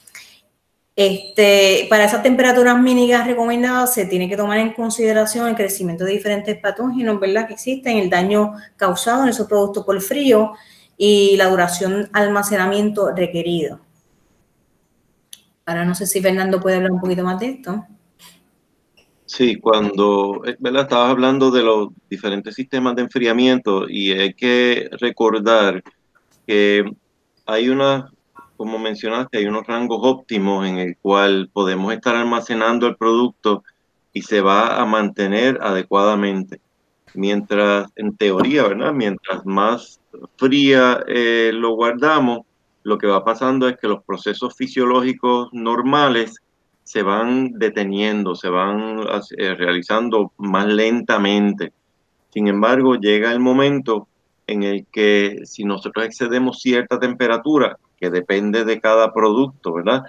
Para esas temperaturas mínimas recomendadas se tiene que tomar en consideración el crecimiento de diferentes patógenos, ¿verdad?, que existen, el daño causado en esos productos por frío y la duración almacenamiento requerido. Ahora no sé si Fernando puede hablar un poquito más de esto. Sí, ¿verdad?, estabas hablando de los diferentes sistemas de enfriamiento y hay que recordar que hay como mencionaste, hay unos rangos óptimos en el cual podemos estar almacenando el producto y se va a mantener adecuadamente. Mientras, en teoría, ¿verdad?, mientras más fría lo guardamos, lo que va pasando es que los procesos fisiológicos normales se van deteniendo, se van realizando más lentamente. Sin embargo, llega el momento en el que si nosotros excedemos cierta temperatura, que depende de cada producto, ¿verdad?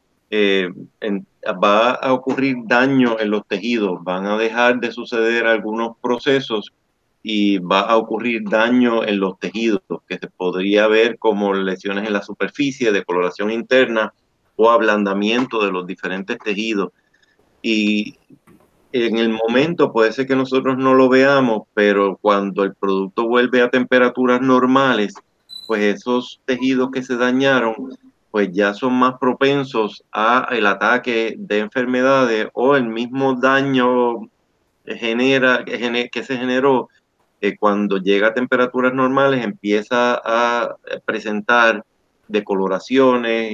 Va a ocurrir daño en los tejidos, van a dejar de suceder algunos procesos y va a ocurrir daño en los tejidos, que se podría ver como lesiones en la superficie, decoloración interna o ablandamiento de los diferentes tejidos. Y en el momento puede ser que nosotros no lo veamos, pero cuando el producto vuelve a temperaturas normales, pues esos tejidos que se dañaron, pues ya son más propensos a el ataque de enfermedades o el mismo daño que se generó cuando llega a temperaturas normales, empieza a presentar decoloraciones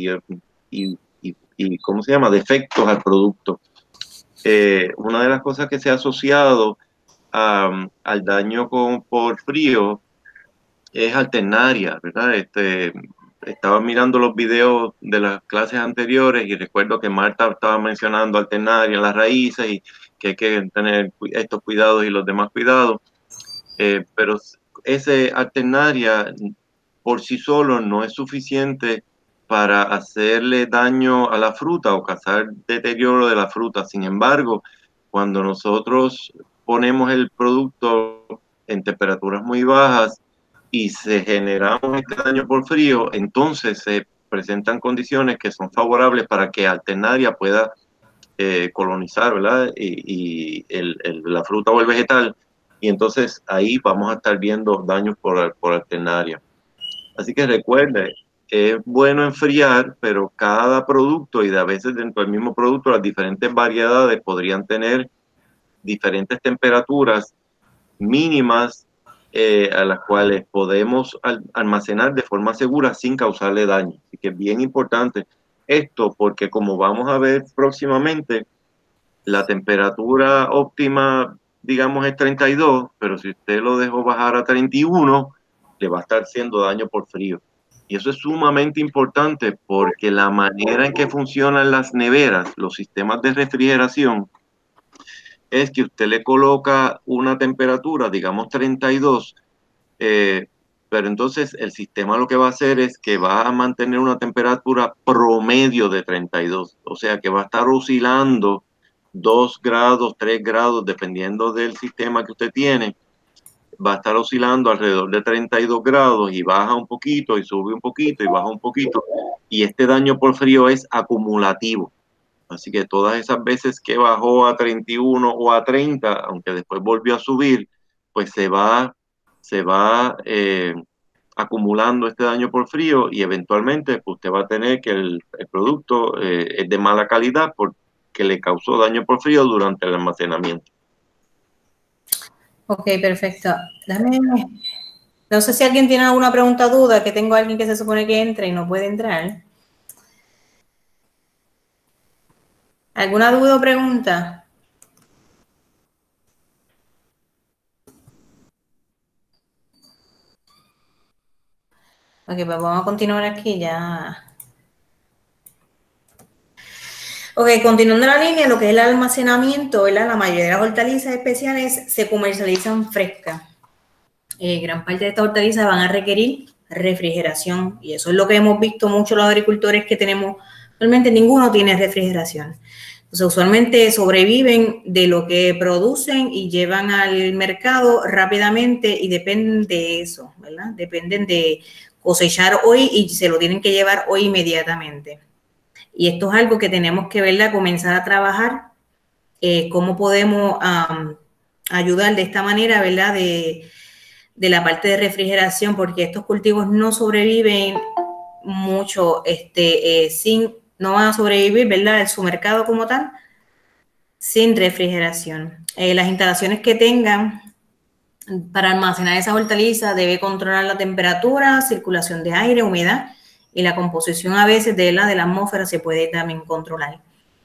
y ¿cómo se llama?, defectos al producto. Una de las cosas que se ha asociado al daño por frío es alternaria, ¿verdad? Estaba mirando los videos de las clases anteriores y recuerdo que Marta estaba mencionando alternaria, las raíces y que hay que tener estos cuidados y los demás cuidados, pero ese alternaria por sí solo no es suficiente para hacerle daño a la fruta o causar deterioro de la fruta. Sin embargo, cuando nosotros ponemos el producto en temperaturas muy bajas y se genera este daño por frío, entonces se presentan condiciones que son favorables para que Alternaria pueda colonizar, ¿verdad? Y la fruta o el vegetal, y entonces ahí vamos a estar viendo daños por Alternaria. Así que recuerde, es bueno enfriar, pero cada producto y a veces dentro del mismo producto las diferentes variedades podrían tener diferentes temperaturas mínimas a las cuales podemos almacenar de forma segura sin causarle daño. Así que es bien importante esto porque como vamos a ver próximamente, la temperatura óptima, digamos, es 32, pero si usted lo dejó bajar a 31, le va a estar haciendo daño por frío. Y eso es sumamente importante porque la manera en que funcionan las neveras, los sistemas de refrigeración, es que usted le coloca una temperatura, digamos 32, pero entonces el sistema lo que va a hacer es que va a mantener una temperatura promedio de 32, o sea que va a estar oscilando 2 grados, 3 grados, dependiendo del sistema que usted tiene, va a estar oscilando alrededor de 32 grados y baja un poquito y sube un poquito y baja un poquito. Y este daño por frío es acumulativo. Así que todas esas veces que bajó a 31 o a 30, aunque después volvió a subir, pues se va acumulando este daño por frío y eventualmente pues, usted va a tener que el producto es de mala calidad porque le causó daño por frío durante el almacenamiento. Ok, perfecto. No sé si alguien tiene alguna pregunta o duda, que tengo a alguien que se supone que entra y no puede entrar. ¿Alguna duda o pregunta? Ok, pues vamos a continuar aquí ya. Ok, continuando la línea, lo que es el almacenamiento, ¿verdad? La mayoría de las hortalizas especiales se comercializan frescas. Gran parte de estas hortalizas van a requerir refrigeración y eso es lo que hemos visto muchos los agricultores que tenemos. Realmente ninguno tiene refrigeración. Entonces, usualmente sobreviven de lo que producen y llevan al mercado rápidamente y dependen de eso, ¿verdad? Dependen de cosechar hoy y se lo tienen que llevar hoy inmediatamente. Y esto es algo que tenemos que, ¿verdad?, comenzar a trabajar, cómo podemos ayudar de esta manera, ¿verdad?, de la parte de refrigeración, porque estos cultivos no sobreviven mucho no van a sobrevivir, ¿verdad?, en su mercado como tal, sin refrigeración. Las instalaciones que tengan para almacenar esas hortalizas debe controlar la temperatura, circulación de aire, humedad y la composición a veces de la atmósfera se puede también controlar.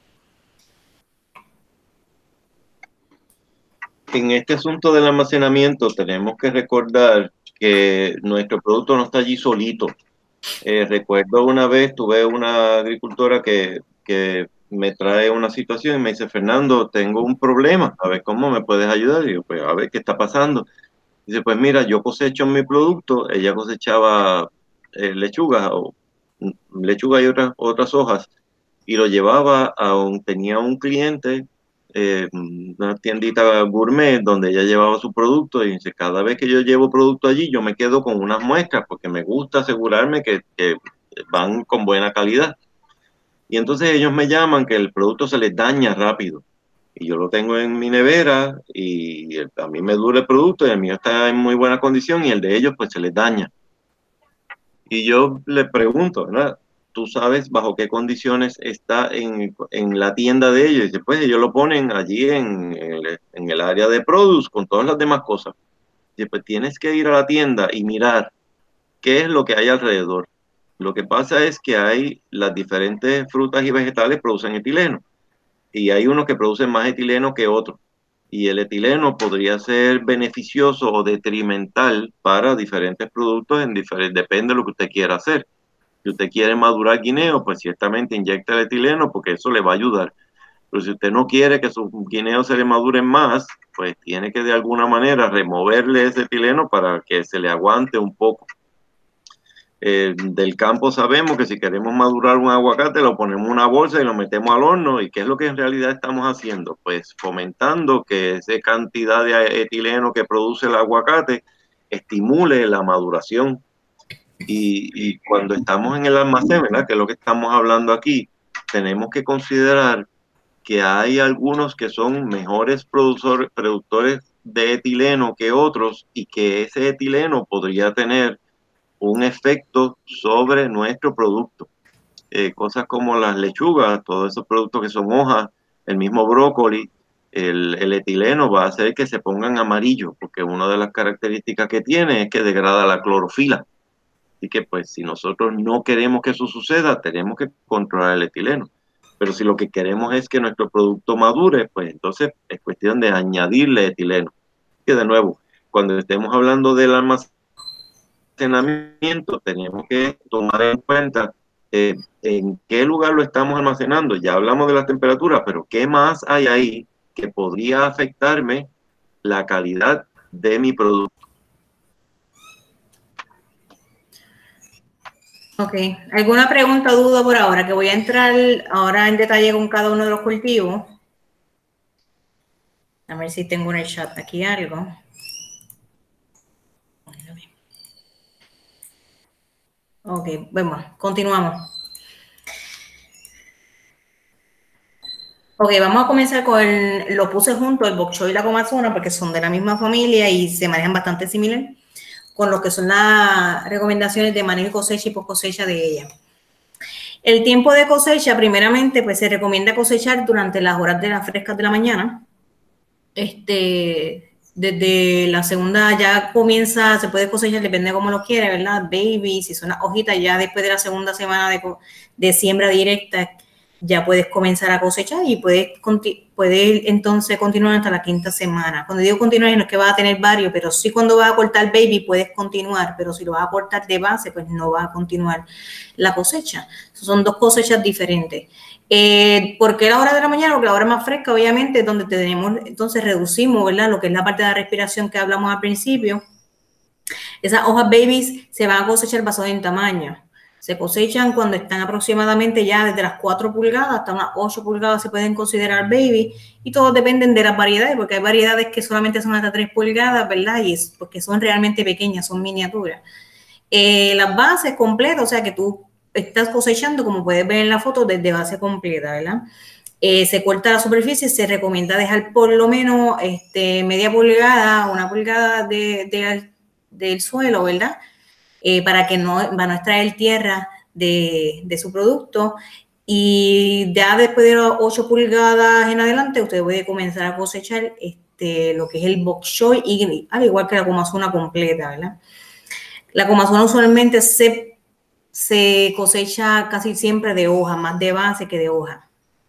En este asunto del almacenamiento tenemos que recordar que nuestro producto no está allí solito. Recuerdo una vez tuve una agricultora que me trae una situación y me dice, Fernando, tengo un problema, a ver cómo me puedes ayudar. Y yo, pues a ver qué está pasando. Dice, pues mira, yo cosecho mi producto, ella cosechaba lechugas o lechuga y otras hojas y lo llevaba tenía un cliente, una tiendita gourmet donde ella llevaba su producto y dice, cada vez que yo llevo producto allí, yo me quedo con unas muestras porque me gusta asegurarme que van con buena calidad. Y entonces ellos me llaman que el producto se les daña rápido. Y yo lo tengo en mi nevera y a mí me dura el producto y el mío está en muy buena condición y el de ellos pues se les daña. Y yo le pregunto, ¿verdad? ¿Tú sabes bajo qué condiciones está en la tienda de ellos? Y dice, pues ellos lo ponen allí en el área de produce con todas las demás cosas. Y dice, pues tienes que ir a la tienda y mirar qué es lo que hay alrededor. Lo que pasa es que hay las diferentes frutas y vegetales producen etileno y hay unos que producen más etileno que otros. Y el etileno podría ser beneficioso o detrimental para diferentes productos, depende de lo que usted quiera hacer. Si usted quiere madurar guineo, pues ciertamente inyecta el etileno porque eso le va a ayudar. Pero si usted no quiere que sus guineos se le maduren más, pues tiene que de alguna manera removerle ese etileno para que se le aguante un poco. Del campo sabemos que si queremos madurar un aguacate, lo ponemos en una bolsa y lo metemos al horno. ¿Y qué es lo que en realidad estamos haciendo? Pues fomentando que esa cantidad de etileno que produce el aguacate estimule la maduración. Y cuando estamos en el almacén, ¿verdad? Que es lo que estamos hablando aquí, tenemos que considerar que hay algunos que son mejores productores de etileno que otros y que ese etileno podría tener un efecto sobre nuestro producto. Cosas como las lechugas, todos esos productos que son hojas, el mismo brócoli, el etileno va a hacer que se pongan amarillos, porque una de las características que tiene es que degrada la clorofila. Así que pues si nosotros no queremos que eso suceda, tenemos que controlar el etileno. Pero si lo que queremos es que nuestro producto madure, pues entonces es cuestión de añadirle etileno. Que de nuevo, cuando estemos hablando del almacenamiento, tenemos que tomar en cuenta en qué lugar lo estamos almacenando. Ya hablamos de las temperaturas, pero ¿qué más hay ahí que podría afectarme la calidad de mi producto? Ok, ¿alguna pregunta o duda por ahora? Que voy a entrar ahora en detalle con cada uno de los cultivos. A ver si tengo en el chat aquí algo. Ok, bueno, continuamos. Ok, vamos a comenzar con lo puse junto, el bok choy y la komazuna, porque son de la misma familia y se manejan bastante similar con lo que son las recomendaciones de manejo y cosecha y post cosecha de ella. El tiempo de cosecha, primeramente, pues se recomienda cosechar durante las horas de las frescas de la mañana. Desde la segunda ya comienza, se puede cosechar, depende de cómo lo quiera, ¿verdad? Baby, si son las hojitas, ya después de la segunda semana de siembra directa, ya puedes comenzar a cosechar y puedes entonces continuar hasta la quinta semana. Cuando digo continuar, no es que vas a tener varios, pero sí cuando vas a cortar baby puedes continuar, pero si lo vas a cortar de base, pues no vas a continuar la cosecha. Son dos cosechas diferentes. ¿Por qué la hora de la mañana? Porque la hora más fresca, obviamente, es donde tenemos, entonces reducimos, ¿verdad? Lo que es la parte de la respiración que hablamos al principio. Esas hojas babies se van a cosechar basadas en tamaño. Se cosechan cuando están aproximadamente ya desde las 4 pulgadas hasta unas 8 pulgadas se pueden considerar baby y todos dependen de las variedades, porque hay variedades que solamente son hasta 3 pulgadas, ¿verdad? Y es porque son realmente pequeñas, son miniaturas. Las bases completas, o sea que tú estás cosechando, como puedes ver en la foto, desde base completa, ¿verdad? Se corta la superficie, se recomienda dejar por lo menos media pulgada, 1 pulgada del suelo, ¿verdad? Para no extraer tierra de su producto. Y ya después de las 8 pulgadas en adelante, usted puede comenzar a cosechar lo que es el bok choy, y al igual que la komazuna completa, ¿verdad? La komazuna usualmente se cosecha casi siempre de hoja, más de base que de hoja.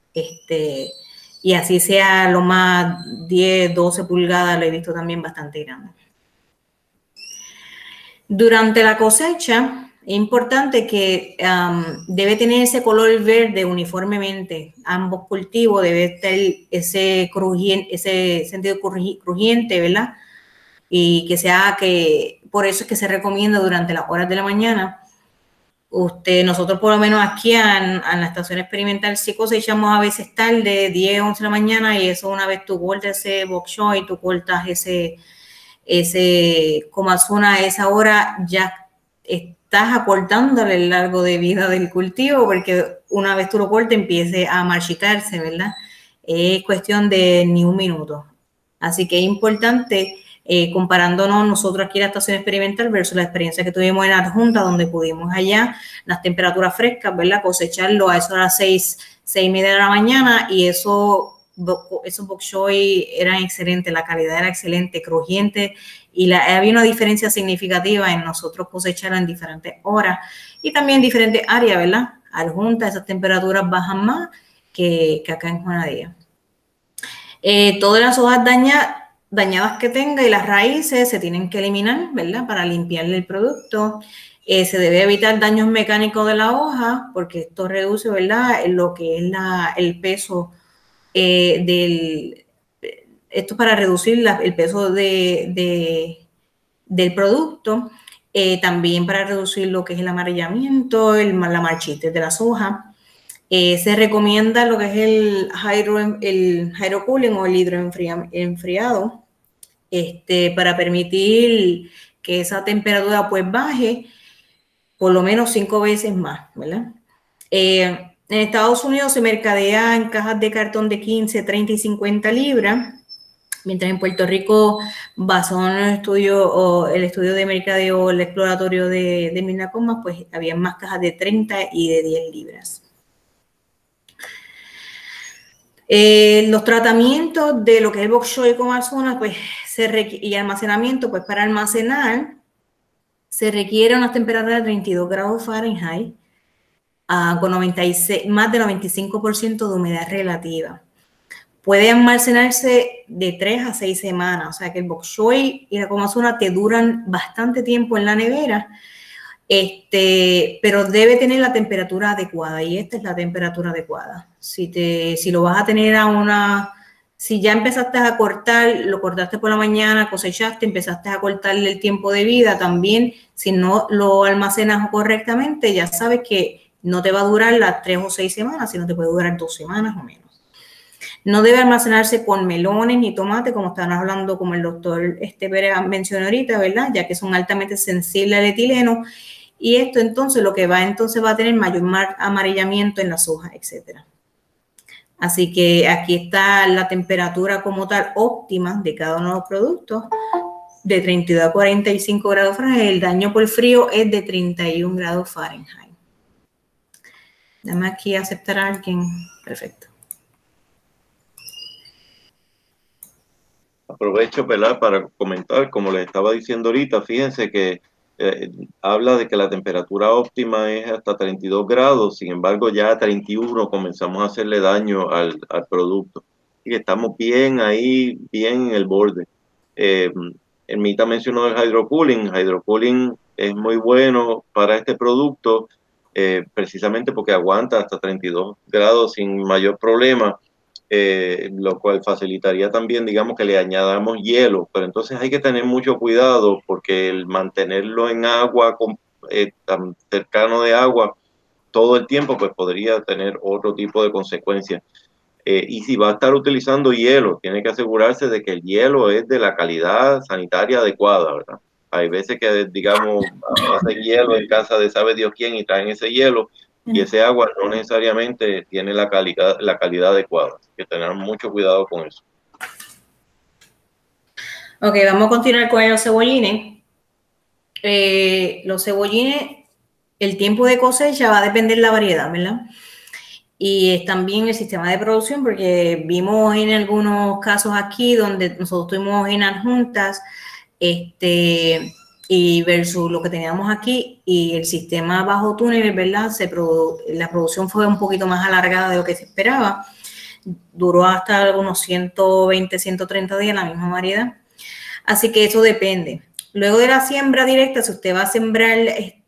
Y así sea lo más 10, 12 pulgadas, lo he visto también bastante grande. Durante la cosecha, es importante que debe tener ese color verde uniformemente. Ambos cultivos debe estar ese sentido crujiente, ¿verdad? Y por eso es que se recomienda durante las horas de la mañana. Nosotros por lo menos aquí en la estación experimental sí cosechamos a veces tarde, 10, 11 de la mañana, y eso una vez tú cortas ese bok choy, tú cortas ese komazuna a esa hora, ya estás acortándole el largo de vida del cultivo, porque una vez tú lo cortes empiece a marchitarse, ¿verdad? Es cuestión de ni un minuto. Así que es importante, comparándonos nosotros aquí en la estación experimental versus la experiencia que tuvimos en Adjunta, donde pudimos allá las temperaturas frescas, ¿verdad? Cosecharlo a eso a las 6:30 de la mañana, y esos bok choy eran excelentes, la calidad era excelente, crujiente, y había una diferencia significativa en nosotros cosecharlo en diferentes horas y también en diferentes áreas, ¿verdad? Adjunta, esas temperaturas bajan más que acá en Juanadía. Todas las hojas dañadas que tenga y las raíces se tienen que eliminar, ¿verdad? Para limpiarle el producto. Se debe evitar daños mecánicos de la hoja porque esto reduce, ¿verdad? Lo que es el peso esto para reducir el peso del producto. También para reducir lo que es el amarillamiento, la marchita de las hojas. Se recomienda lo que es el hydrocooling o el hidroenfriado para permitir que esa temperatura pues baje por lo menos 5 veces más, ¿verdad? En Estados Unidos se mercadea en cajas de cartón de 15, 30 y 50 libras, mientras en Puerto Rico, basado en el estudio de mercadeo, el exploratorio de Minacomas, pues había más cajas de 30 y de 10 libras. Los tratamientos de lo que es el bok choy con Arzona pues, y almacenamiento, pues para almacenar se requiere una temperatura de 32 grados Fahrenheit con más de 95% de humedad relativa. Puede almacenarse de 3 a 6 semanas, o sea que el bok choy y la Comasuna te duran bastante tiempo en la nevera, pero debe tener la temperatura adecuada y esta es la temperatura adecuada. Si lo vas a tener si ya empezaste a cortar, lo cortaste por la mañana, cosechaste, empezaste a cortarle el tiempo de vida, también si no lo almacenas correctamente, ya sabes que no te va a durar las 3 o 6 semanas, sino te puede durar 2 semanas o menos. No debe almacenarse con melones ni tomate, como están hablando, como el doctor Pérez mencionó ahorita, ¿verdad? Ya que son altamente sensibles al etileno. Y esto entonces va a tener mayor amarillamiento en las hojas, etcétera. Así que aquí está la temperatura como tal óptima de cada uno de los productos, de 32 a 45 grados Fahrenheit. El daño por frío es de 31 grados Fahrenheit. Dame aquí aceptar a alguien. Perfecto. Aprovecho, ¿verdad?, para comentar, como les estaba diciendo ahorita, fíjense que habla de que la temperatura óptima es hasta 32 grados, sin embargo ya a 31 comenzamos a hacerle daño al producto. Y que estamos bien ahí, bien en el borde. Ermita mencionó el hydrocooling. Hydrocooling es muy bueno para este producto, precisamente porque aguanta hasta 32 grados sin mayor problema. Lo cual facilitaría también, digamos, que le añadamos hielo, pero entonces hay que tener mucho cuidado porque el mantenerlo en agua, tan cercano de agua todo el tiempo, pues podría tener otro tipo de consecuencias. Y si va a estar utilizando hielo, tiene que asegurarse de que el hielo es de la calidad sanitaria adecuada, ¿verdad? Hay veces que, digamos, hacen hielo en casa de sabe Dios quién y traen ese hielo, y ese agua no necesariamente tiene la calidad adecuada. Así que tener mucho cuidado con eso. Ok, vamos a continuar con los cebollines. Los cebollines, el tiempo de cosecha va a depender de la variedad, ¿verdad? Y también el sistema de producción, porque vimos en algunos casos aquí donde nosotros tuvimos en adjuntas, y versus lo que teníamos aquí y el sistema bajo túnel, ¿verdad? La producción fue un poquito más alargada de lo que se esperaba. Duró hasta unos 120, 130 días la misma variedad. Así que eso depende. Luego de la siembra directa, si usted va a sembrar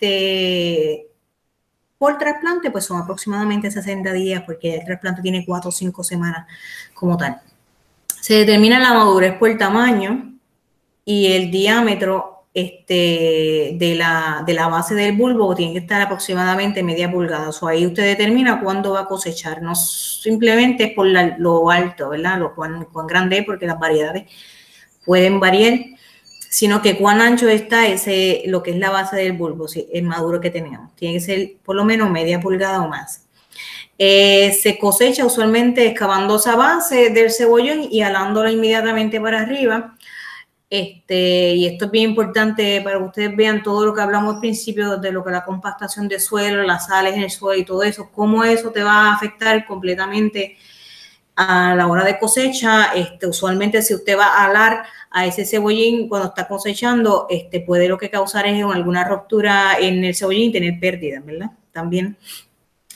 por trasplante, pues son aproximadamente 60 días, porque el trasplante tiene 4 o 5 semanas como tal. Se determina la madurez por tamaño y el diámetro de la base del bulbo tiene que estar aproximadamente media pulgada. Ahí usted determina cuándo va a cosechar. No simplemente es por lo alto, ¿verdad? Cuán grande es, porque las variedades pueden variar, sino que cuán ancho está lo que es la base del bulbo, el maduro que tenemos. Tiene que ser por lo menos media pulgada o más. Se cosecha usualmente excavando esa base del cebollón y alándola inmediatamente para arriba. Y esto es bien importante para que ustedes vean todo lo que hablamos al principio de lo que es la compactación de suelo, las sales en el suelo y todo eso, cómo eso te va a afectar completamente a la hora de cosecha. Usualmente si usted va a alar a ese cebollín cuando está cosechando, puede lo que causar es alguna ruptura en el cebollín y tener pérdidas, ¿verdad? También.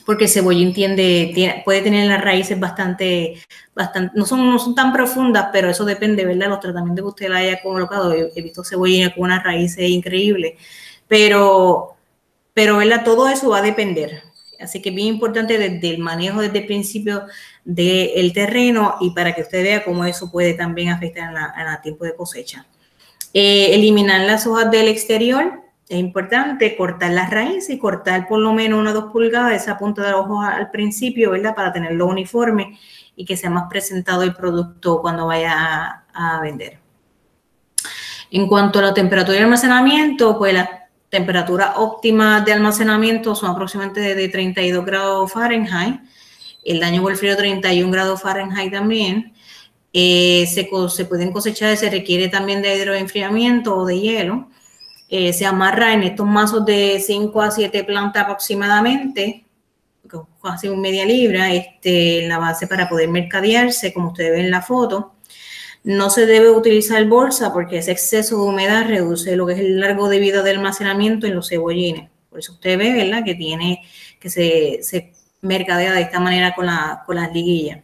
porque el cebollín puede tener las raíces bastante, no son tan profundas, pero eso depende, ¿verdad? Los tratamientos que usted le haya colocado. He visto cebollines con unas raíces increíbles, pero, ¿verdad? Todo eso va a depender. Así que es bien importante desde el manejo, desde el principio del terreno, y para que usted vea cómo eso puede también afectar en el tiempo de cosecha. Eliminar las hojas del exterior. Es importante cortar las raíces y cortar por lo menos 1 o 2 pulgadas de esa punta de la hoja al principio, ¿verdad? Para tenerlo uniforme y que sea más presentado el producto cuando vaya a vender. En cuanto a la temperatura de almacenamiento, pues las temperaturas óptimas de almacenamiento son aproximadamente de 32 grados Fahrenheit. El daño por el frío 31 grados Fahrenheit también. Se pueden cosechar, se requiere también de hidroenfriamiento o de hielo. Se amarra en estos mazos de 5 a 7 plantas aproximadamente, casi media libra, en la base para poder mercadearse, como ustedes ven en la foto. No se debe utilizar bolsa porque ese exceso de humedad reduce lo que es el largo de vida de almacenamiento en los cebollines. Por eso usted ve, ¿verdad?, que se mercadea de esta manera con las liguillas.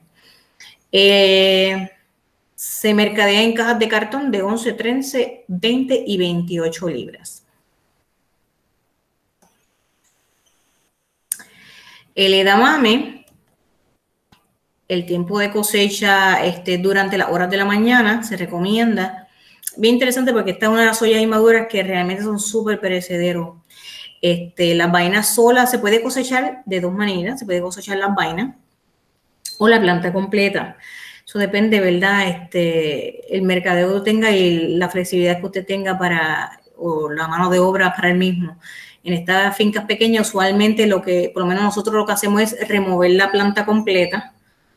Se mercadea en cajas de cartón de 11, 13, 20 y 28 libras. El edamame, el tiempo de cosecha durante las horas de la mañana se recomienda. Bien interesante porque esta es una de las ollas inmaduras que realmente son súper perecederos. Las vainas solas se puede cosechar de 2 maneras. Se puede cosechar las vainas o la planta completa. Eso depende, ¿verdad? El mercadeo que usted tenga y la flexibilidad que usted tenga o la mano de obra para el mismo. En estas fincas pequeñas, usualmente por lo menos nosotros lo que hacemos es remover la planta completa.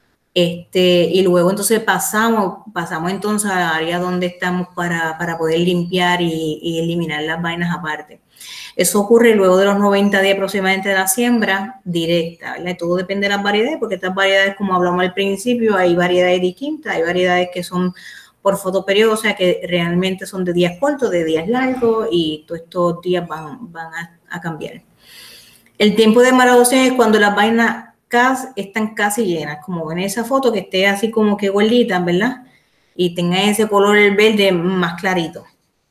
Y luego entonces pasamos entonces al área donde estamos para poder limpiar y eliminar las vainas aparte. Eso ocurre luego de los 90 días aproximadamente de la siembra directa, ¿verdad? Todo depende de las variedades, porque estas variedades, como hablamos al principio, hay variedades distintas, hay variedades que son por fotoperiodo, o sea que realmente son de días cortos, de días largos, y todos estos días van a cambiar. El tiempo de maduración es cuando las vainas están casi llenas, como en esa foto, que esté así como que gorditas, ¿verdad? Y tenga ese color verde más clarito.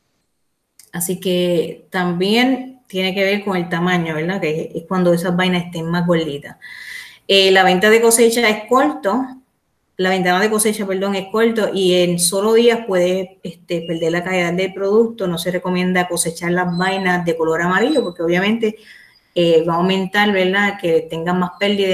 Así que también tiene que ver con el tamaño, ¿verdad? Que es cuando esas vainas estén más gorditas. La venta de cosecha es corto. La ventana de cosecha, perdón, es corto y en solo días puede perder la calidad del producto. No se recomienda cosechar las vainas de color amarillo porque obviamente va a aumentar, ¿verdad? Que tengan más pérdida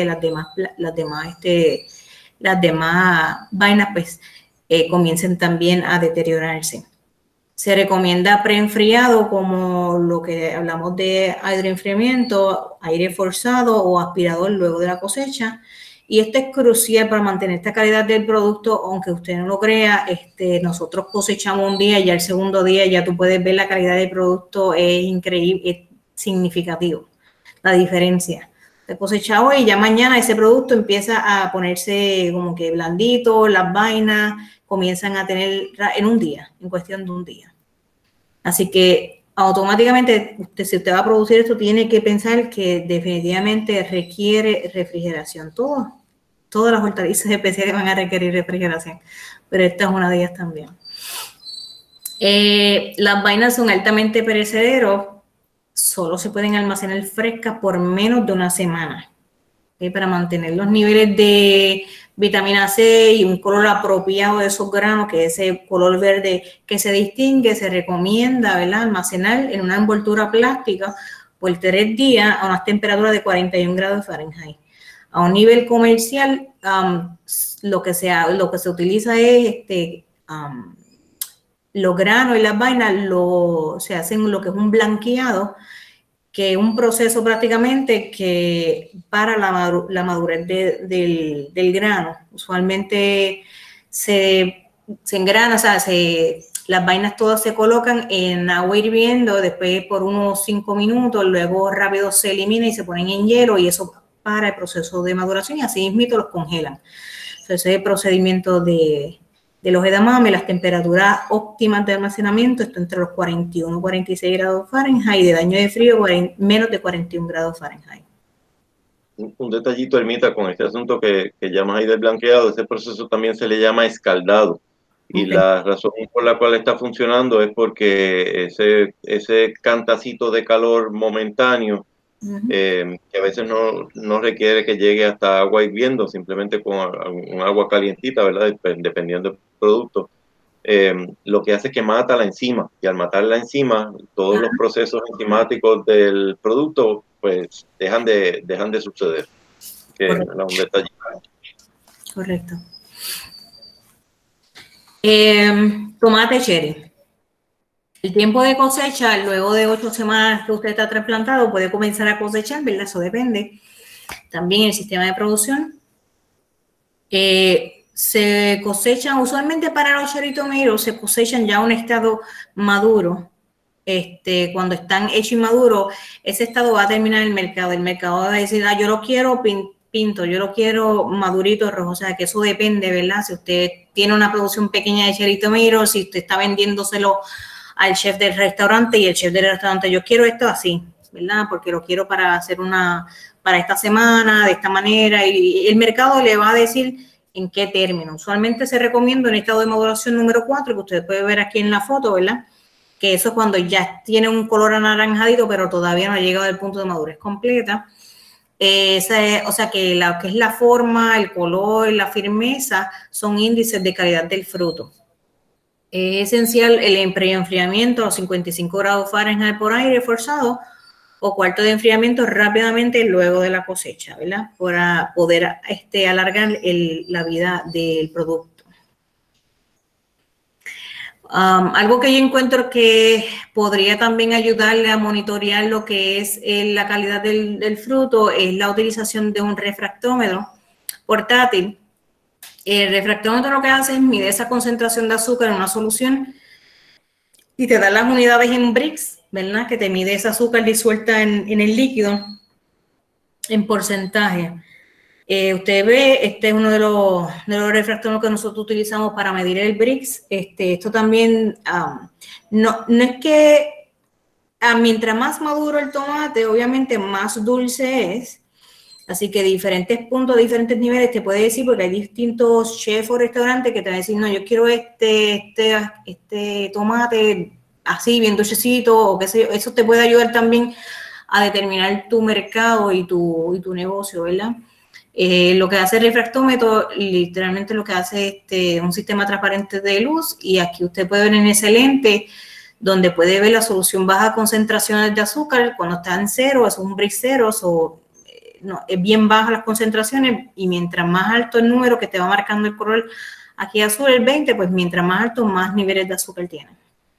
y las demás vainas pues comiencen también a deteriorarse. Se recomienda preenfriado, como lo que hablamos de hidroenfriamiento, aire forzado o aspirador luego de la cosecha. Y esto es crucial para mantener esta calidad del producto, aunque usted no lo crea. Nosotros cosechamos un día y ya el segundo día ya tú puedes ver la calidad del producto, es increíble, es significativo la diferencia. Se cosecha hoy y ya mañana ese producto empieza a ponerse como que blandito, las vainas comienzan a tener en un día, en cuestión de un día. Así que automáticamente, si usted va a producir esto, tiene que pensar que definitivamente requiere refrigeración. Todas las hortalizas especiales van a requerir refrigeración, pero esta es una de ellas también. Las vainas son altamente perecederos, solo se pueden almacenar frescas por menos de 1 semana. Para mantener los niveles de vitamina C y un color apropiado de esos granos, que es ese color verde que se distingue, se recomienda, ¿verdad?, almacenar en una envoltura plástica por 3 días a unas temperaturas de 41 grados Fahrenheit. A un nivel comercial, lo que se utiliza es los granos y las vainas se hacen lo que es un blanqueado, que es un proceso prácticamente que para la madurez del grano. Usualmente se engrana, o sea, las vainas todas se colocan en agua hirviendo, después por unos 5 minutos, luego rápido se elimina y se ponen en hielo y eso para el proceso de maduración y así mismo los congelan. Entonces, ese es el procedimiento de los edamames. Las temperaturas óptimas de almacenamiento están entre los 41 y 46 grados Fahrenheit, de daño de frío menos de 41 grados Fahrenheit. un detallito, Ermita, con este asunto que llamas ahí del blanqueado. Ese proceso también se le llama escaldado. Y la razón por la cual está funcionando es porque ese cantacito de calor momentáneo, que a veces no requiere que llegue hasta agua hirviendo, simplemente con un agua calientita, ¿verdad? Dependiendo del producto. Lo que hace es que mata la enzima, y al matar la enzima, todos los procesos enzimáticos del producto pues dejan de suceder. Que es un detalle. Correcto. Tomate cherry. El tiempo de cosecha, luego de 8 semanas que usted está trasplantado, puede comenzar a cosechar, ¿verdad? Eso depende. También el sistema de producción. Se cosechan, usualmente para los cherry tomatoes, se cosechan ya en un estado maduro. Cuando están hechos y maduros, ese estado va a terminar el mercado. El mercado va a decir, yo lo quiero pinto, yo lo quiero madurito rojo. O sea, que eso depende, ¿verdad? Si usted tiene una producción pequeña de cherry tomatoes, si usted está vendiéndoselo al chef del restaurante y el chef del restaurante, yo quiero esto así, ¿verdad? Porque lo quiero para hacer para esta semana, de esta manera, y el mercado le va a decir en qué término. Usualmente se recomienda en estado de maduración número 4, que usted puede ver aquí en la foto, ¿verdad? Que eso es cuando ya tiene un color anaranjadito, pero todavía no ha llegado al punto de madurez completa. O sea que lo que es la forma, el color, la firmeza, son índices de calidad del fruto. Es esencial el preenfriamiento a 55 grados Fahrenheit por aire forzado o cuarto de enfriamiento rápidamente luego de la cosecha, ¿verdad? Para poder alargar la vida del producto. Algo que yo encuentro que podría también ayudarle a monitorear lo que es la calidad del fruto es la utilización de un refractómetro portátil. El refractómetro lo que hace es medir esa concentración de azúcar en una solución y te da las unidades en brix, ¿verdad? Que te mide esa azúcar disuelta en el líquido en porcentaje. Usted ve, este es uno de los refractómetros que nosotros utilizamos para medir el brix. Esto también, no es que mientras más maduro el tomate, obviamente más dulce es. Así que diferentes puntos, diferentes niveles te puede decir, porque hay distintos chefs o restaurantes que te van a decir, no, yo quiero este tomate así, bien dulcecito, o qué sé yo. Eso te puede ayudar también a determinar tu mercado y tu negocio, ¿verdad? Lo que hace el refractómetro, literalmente lo que hace es un sistema transparente de luz, y aquí usted puede ver en ese lente donde puede ver la solución baja concentraciones de azúcar. Cuando está en cero, es un brix cero, no, es bien baja las concentraciones, y mientras más alto el número que te va marcando el color aquí azul, el 20, pues mientras más alto, más niveles de azúcar tiene.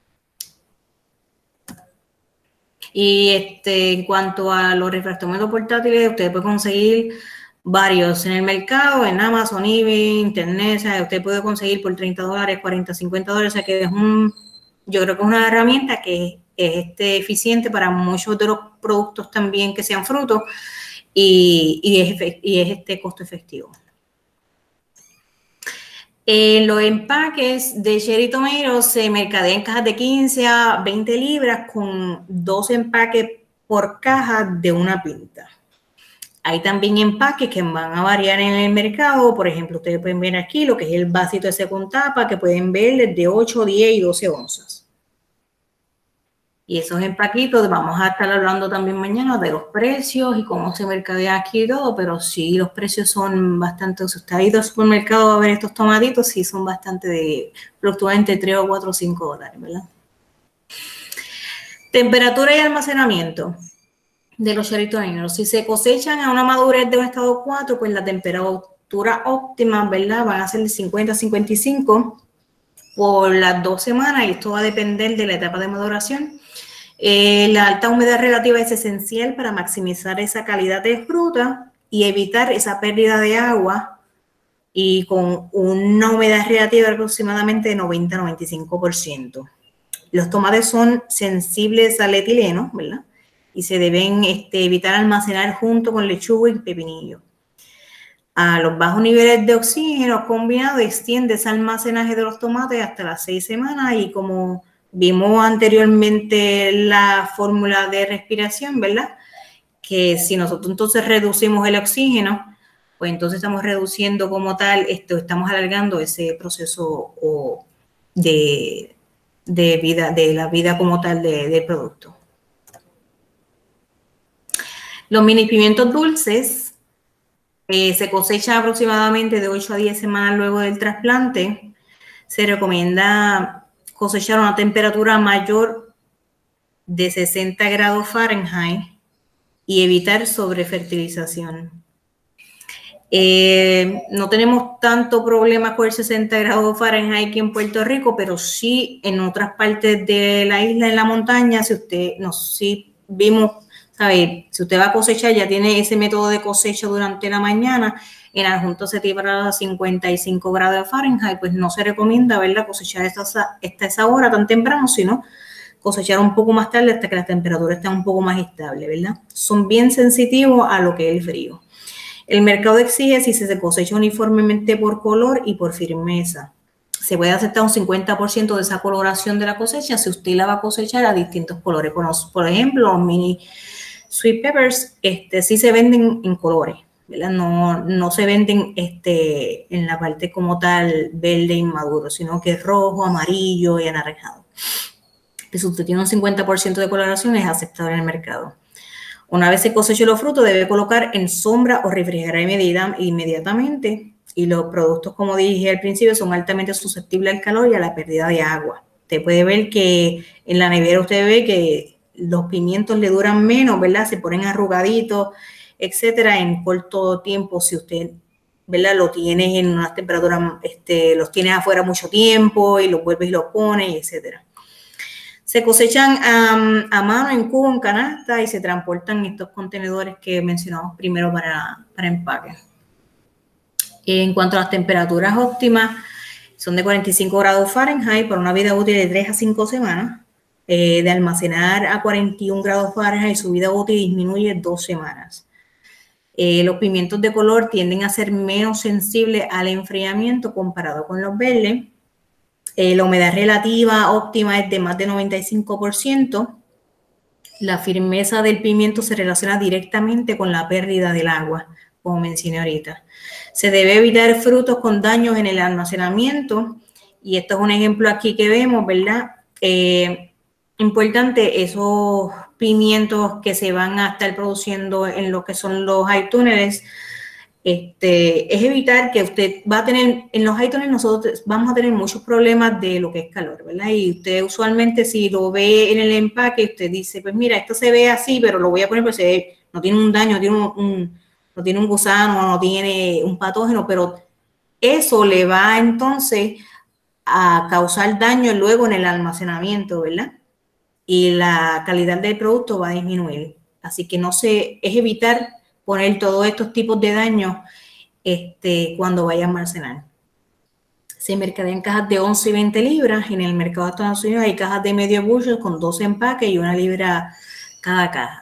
Y en cuanto a los refractómetros portátiles, usted puede conseguir varios en el mercado, en Amazon, eBay, Internet. O sea, usted puede conseguir por $30, 40, 50 dólares. O sea, que yo creo que es una herramienta que es eficiente para muchos de los productos también que sean frutos, y es costo efectivo. Los empaques de cherry tomatoes se mercadean en cajas de 15 a 20 libras con 2 empaques por caja de una pinta. Hay también empaques que van a variar en el mercado. Por ejemplo, ustedes pueden ver aquí lo que es el vasito ese con tapa, que pueden ver desde 8, 10 y 12 onzas. Y esos empaquitos, vamos a estar hablando también mañana de los precios y cómo se mercadea aquí y todo, pero sí, los precios son bastante. Si usted ha ido al supermercado a ver estos tomatitos, sí son bastante fluctúan entre 3 o 4 o 5 dólares, ¿verdad? Temperatura y almacenamiento de los cherry tomatoes. Si se cosechan a una madurez de un estado 4, pues la temperatura óptima, ¿verdad? Van a ser de 50 a 55 por las 2 semanas, y esto va a depender de la etapa de maduración. La alta humedad relativa es esencial para maximizar esa calidad de fruta y evitar esa pérdida de agua, y con una humedad relativa aproximadamente de 90 a 95%. Los tomates son sensibles al etileno, ¿verdad? Y se deben evitar almacenar junto con lechuga y pepinillo. A los bajos niveles de oxígeno combinado extiende ese almacenaje de los tomates hasta las 6 semanas, y como vimos anteriormente la fórmula de respiración, ¿verdad? que si nosotros entonces reducimos el oxígeno, pues entonces estamos reduciendo como tal, estamos alargando ese proceso de vida, de la vida como tal del producto. Los mini pimientos dulces se cosechan aproximadamente de 8 a 10 semanas luego del trasplante. Se recomienda cosechar a una temperatura mayor de 60 grados Fahrenheit y evitar sobrefertilización. No tenemos tanto problema con el 60 grados Fahrenheit aquí en Puerto Rico, pero sí en otras partes de la isla, en la montaña, si vimos, ¿sabe? Si usted va a cosechar, ya tiene ese método de cosecha durante la mañana, en adjunto se tira a 55 grados Fahrenheit, pues no se recomienda, ¿verdad?, cosechar esa hora tan temprano, sino cosechar un poco más tarde hasta que la temperatura esté un poco más estable, ¿verdad? Son bien sensitivos a lo que es el frío. El mercado exige si se cosecha uniformemente por color y por firmeza. Se puede aceptar un 50% de esa coloración de la cosecha si usted la va a cosechar a distintos colores. Por ejemplo, los mini sweet peppers sí se venden en colores, ¿verdad? No se venden en la parte como tal verde inmaduro, sino que es rojo, amarillo y anaranjado. Si usted tiene un 50% de coloración, es aceptable en el mercado. Una vez se coseche los frutos, debe colocar en sombra o refrigerar inmediatamente. Y los productos, como dije al principio, son altamente susceptibles al calor y a la pérdida de agua. Usted puede ver que en la nevera usted ve que los pimientos le duran menos, ¿verdad? Se ponen arrugaditos, etcétera, en corto tiempo. Si usted, ¿verdad?, lo tiene en unas temperaturas, los tiene afuera mucho tiempo y los vuelve y los pone, etcétera. Se cosechan a mano, en cubo, en canasta y se transportan en estos contenedores que mencionamos primero para empaque. En cuanto a las temperaturas óptimas, son de 45 grados Fahrenheit para una vida útil de 3 a 5 semanas. De almacenar a 41 grados Fahrenheit, su vida útil disminuye 2 semanas. Los pimientos de color tienden a ser menos sensibles al enfriamiento comparado con los verdes. La humedad relativa óptima es de más de 95%. La firmeza del pimiento se relaciona directamente con la pérdida del agua, como mencioné ahorita. Se debe evitar frutos con daños en el almacenamiento. Y esto es un ejemplo aquí que vemos, ¿verdad? Importante, esos pimientos que se van a estar produciendo en lo que son los high tunnels, es evitar que usted va a tener, en los high tunnels nosotros vamos a tener muchos problemas de lo que es calor, ¿verdad? Y usted usualmente si lo ve en el empaque, usted dice, pues mira, esto se ve así, pero lo voy a poner porque no tiene un daño, no tiene un gusano, no tiene un patógeno, pero eso le va entonces a causar daño luego en el almacenamiento, ¿verdad? Y la calidad del producto va a disminuir. Así que es evitar poner todos estos tipos de daños cuando vaya a almacenar. Se mercadea en cajas de 11 y 20 libras. En el mercado de Estados Unidos hay cajas de medio bushel con 12 empaques y 1 libra cada caja.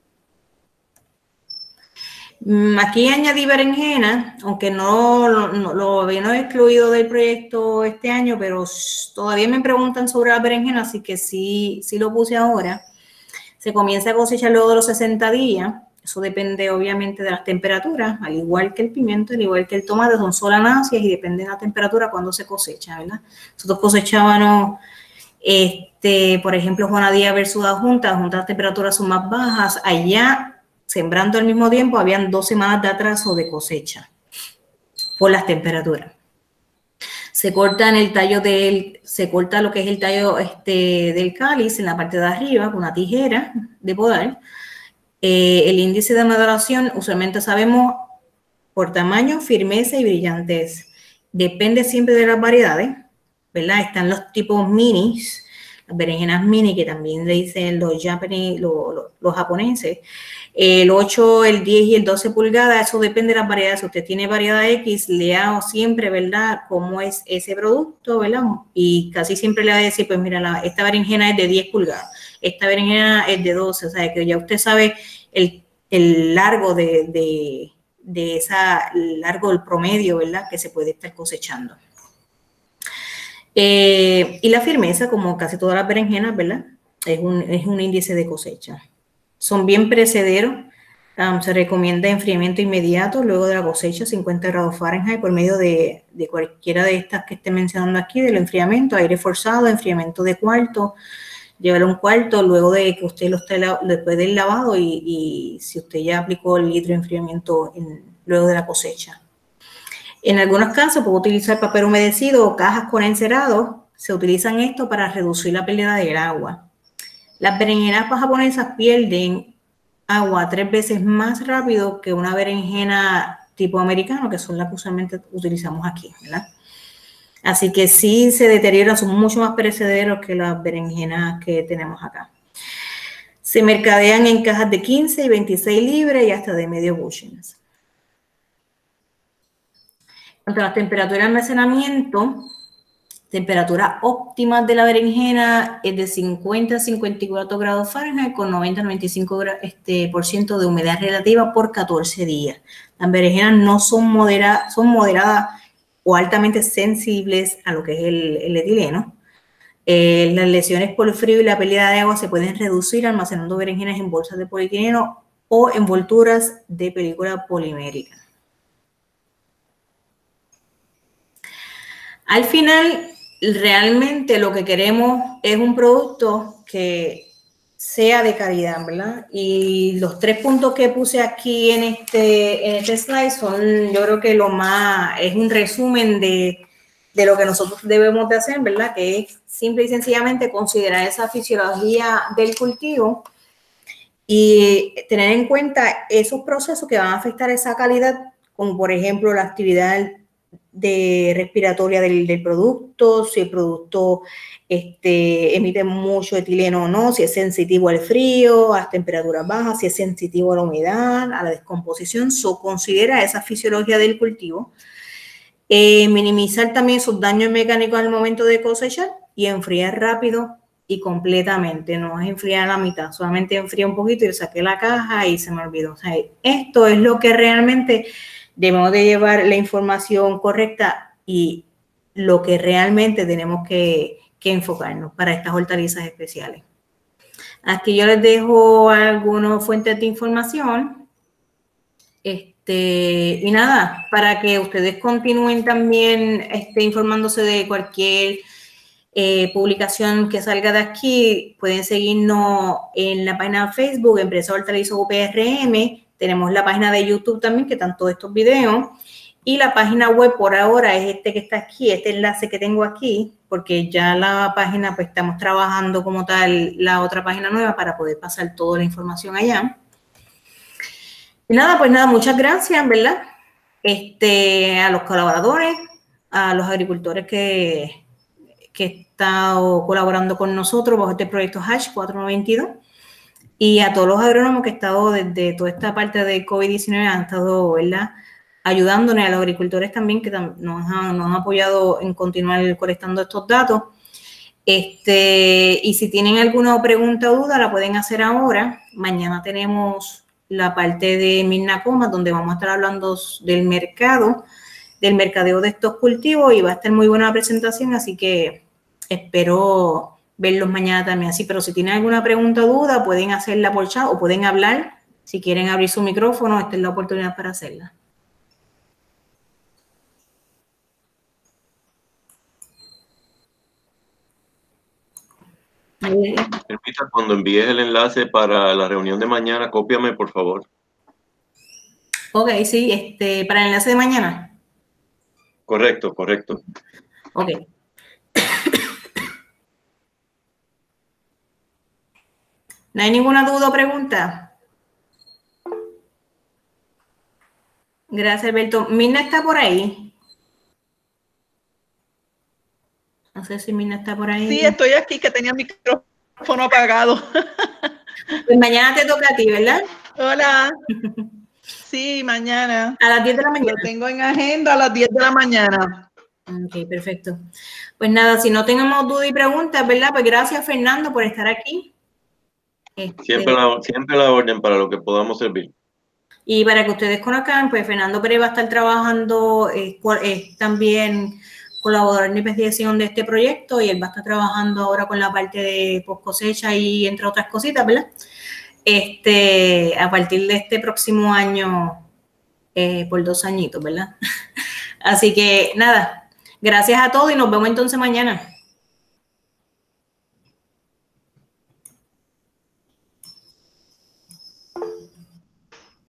Aquí añadí berenjena, aunque no lo había excluido del proyecto este año, pero todavía me preguntan sobre la berenjena, así que sí lo puse ahora. Se comienza a cosechar luego de los 60 días. Eso depende obviamente de las temperaturas, al igual que el pimiento, al igual que el tomate, son solanáceas y depende de la temperatura cuando se cosecha, ¿verdad? Nosotros cosechábamos, por ejemplo, Juana Díaz versus Adjunta, las temperaturas son más bajas. Allá, sembrando al mismo tiempo, habían 2 semanas de atraso de cosecha por las temperaturas. Se corta lo que es el tallo del cáliz en la parte de arriba con una tijera de podar. El índice de maduración usualmente sabemos por tamaño, firmeza y brillantez. Depende siempre de las variedades, ¿verdad? Están los tipos minis, las berenjenas mini, que también le dicen los japoneses. El 8, el 10 y el 12 pulgadas, eso depende de las variedades. Si usted tiene variedad X, lea siempre, ¿verdad?, cómo es ese producto, ¿verdad? Y casi siempre le va a decir, pues mira, esta berenjena es de 10 pulgadas, esta berenjena es de 12, o sea, que ya usted sabe el largo del promedio, ¿verdad?, que se puede estar cosechando. Y la firmeza, como casi todas las berenjenas, ¿verdad?, es un índice de cosecha. Son bien perecederos, Se recomienda enfriamiento inmediato luego de la cosecha, 50 grados Fahrenheit, por medio de cualquiera de estas que esté mencionando aquí, del enfriamiento, aire forzado, enfriamiento de cuarto, llevar a un cuarto luego de que usted lo esté después del lavado y si usted ya aplicó el litro de enfriamiento luego de la cosecha. En algunos casos puede utilizar papel humedecido o cajas con encerado. Se utilizan esto para reducir la pérdida del agua. Las berenjenas japonesas pierden agua 3 veces más rápido que una berenjena tipo americano, que son las que usualmente utilizamos aquí, ¿verdad? Así que sí se deterioran, son mucho más perecederos que las berenjenas que tenemos acá. Se mercadean en cajas de 15 y 26 libras y hasta de medio bushel. Cuanto a las temperaturas de almacenamiento, temperatura óptima de la berenjena es de 50 a 54 grados Fahrenheit con 90-95% de humedad relativa por 14 días. Las berenjenas no son moderadas o altamente sensibles a lo que es el etileno. Las lesiones por el frío y la pérdida de agua se pueden reducir almacenando berenjenas en bolsas de polietileno o envolturas de película polimérica. Al final, realmente lo que queremos es un producto que sea de calidad, ¿verdad? Y los 3 puntos que puse aquí en este slide son, yo creo que es un resumen de lo que nosotros debemos de hacer, ¿verdad? Que es simple y sencillamente considerar esa fisiología del cultivo y tener en cuenta esos procesos que van a afectar esa calidad, como por ejemplo la actividad respiratoria del producto, si el producto emite mucho etileno o no, si es sensitivo al frío, a las temperaturas bajas, si es sensitivo a la humedad, a la descomposición. Considera esa fisiología del cultivo. Minimizar también sus daños mecánicos al momento de cosechar y enfriar rápido y completamente. No es enfriar a la mitad, solamente enfría un poquito y saqué la caja y se me olvidó. O sea, esto es lo que realmente debemos de llevar la información correcta y lo que realmente tenemos que enfocarnos para estas hortalizas especiales. Aquí yo les dejo algunas fuentes de información. Y nada, para que ustedes continúen también informándose de cualquier publicación que salga de aquí, pueden seguirnos en la página de Facebook, Empresa Hortalizas UPRM. Tenemos la página de YouTube también, que están todos estos videos. Y la página web por ahora es que está aquí, este enlace que tengo aquí, porque ya la página, pues estamos trabajando como tal la otra página nueva para poder pasar toda la información allá. Y nada, pues nada, muchas gracias, ¿verdad? A los colaboradores, a los agricultores que han estado colaborando con nosotros bajo este proyecto Hatch 492 y a todos los agrónomos que han estado desde toda esta parte de COVID-19 han estado, ¿verdad?, ayudándonos, a los agricultores también que nos han apoyado en continuar colectando estos datos. Y si tienen alguna pregunta o duda, la pueden hacer ahora. Mañana tenemos la parte de Mirna-Comas, donde vamos a estar hablando del mercadeo de estos cultivos y va a estar muy buena la presentación, así que espero verlos mañana también. Así, pero si tienen alguna pregunta o duda, pueden hacerla por chat o pueden hablar. Si quieren abrir su micrófono, esta es la oportunidad para hacerla. Permita, cuando envíes el enlace para la reunión de mañana, cópiame, por favor. Ok, sí, para el enlace de mañana. Correcto, correcto. Ok. ¿No hay ninguna duda o pregunta? Gracias, Alberto. Mirna está por ahí. No sé si Mirna está por ahí. Sí, estoy aquí, que tenía el micrófono apagado. Pues mañana te toca a ti, ¿verdad? Hola. Sí, mañana. A las 10 de la mañana. Lo tengo en agenda a las 10 de la mañana. Ok, perfecto. Pues nada, si no tengamos dudas y preguntas, ¿verdad? Pues gracias, Fernando, por estar aquí. Siempre la orden para lo que podamos servir. Y para que ustedes conozcan, pues Fernando Pérez va a estar trabajando, también colaborador en investigación de este proyecto y él va a estar trabajando ahora con la parte de post cosecha y entre otras cositas, ¿verdad? a partir de este próximo año, por 2 añitos, ¿verdad? Así que nada, gracias a todos y nos vemos entonces mañana.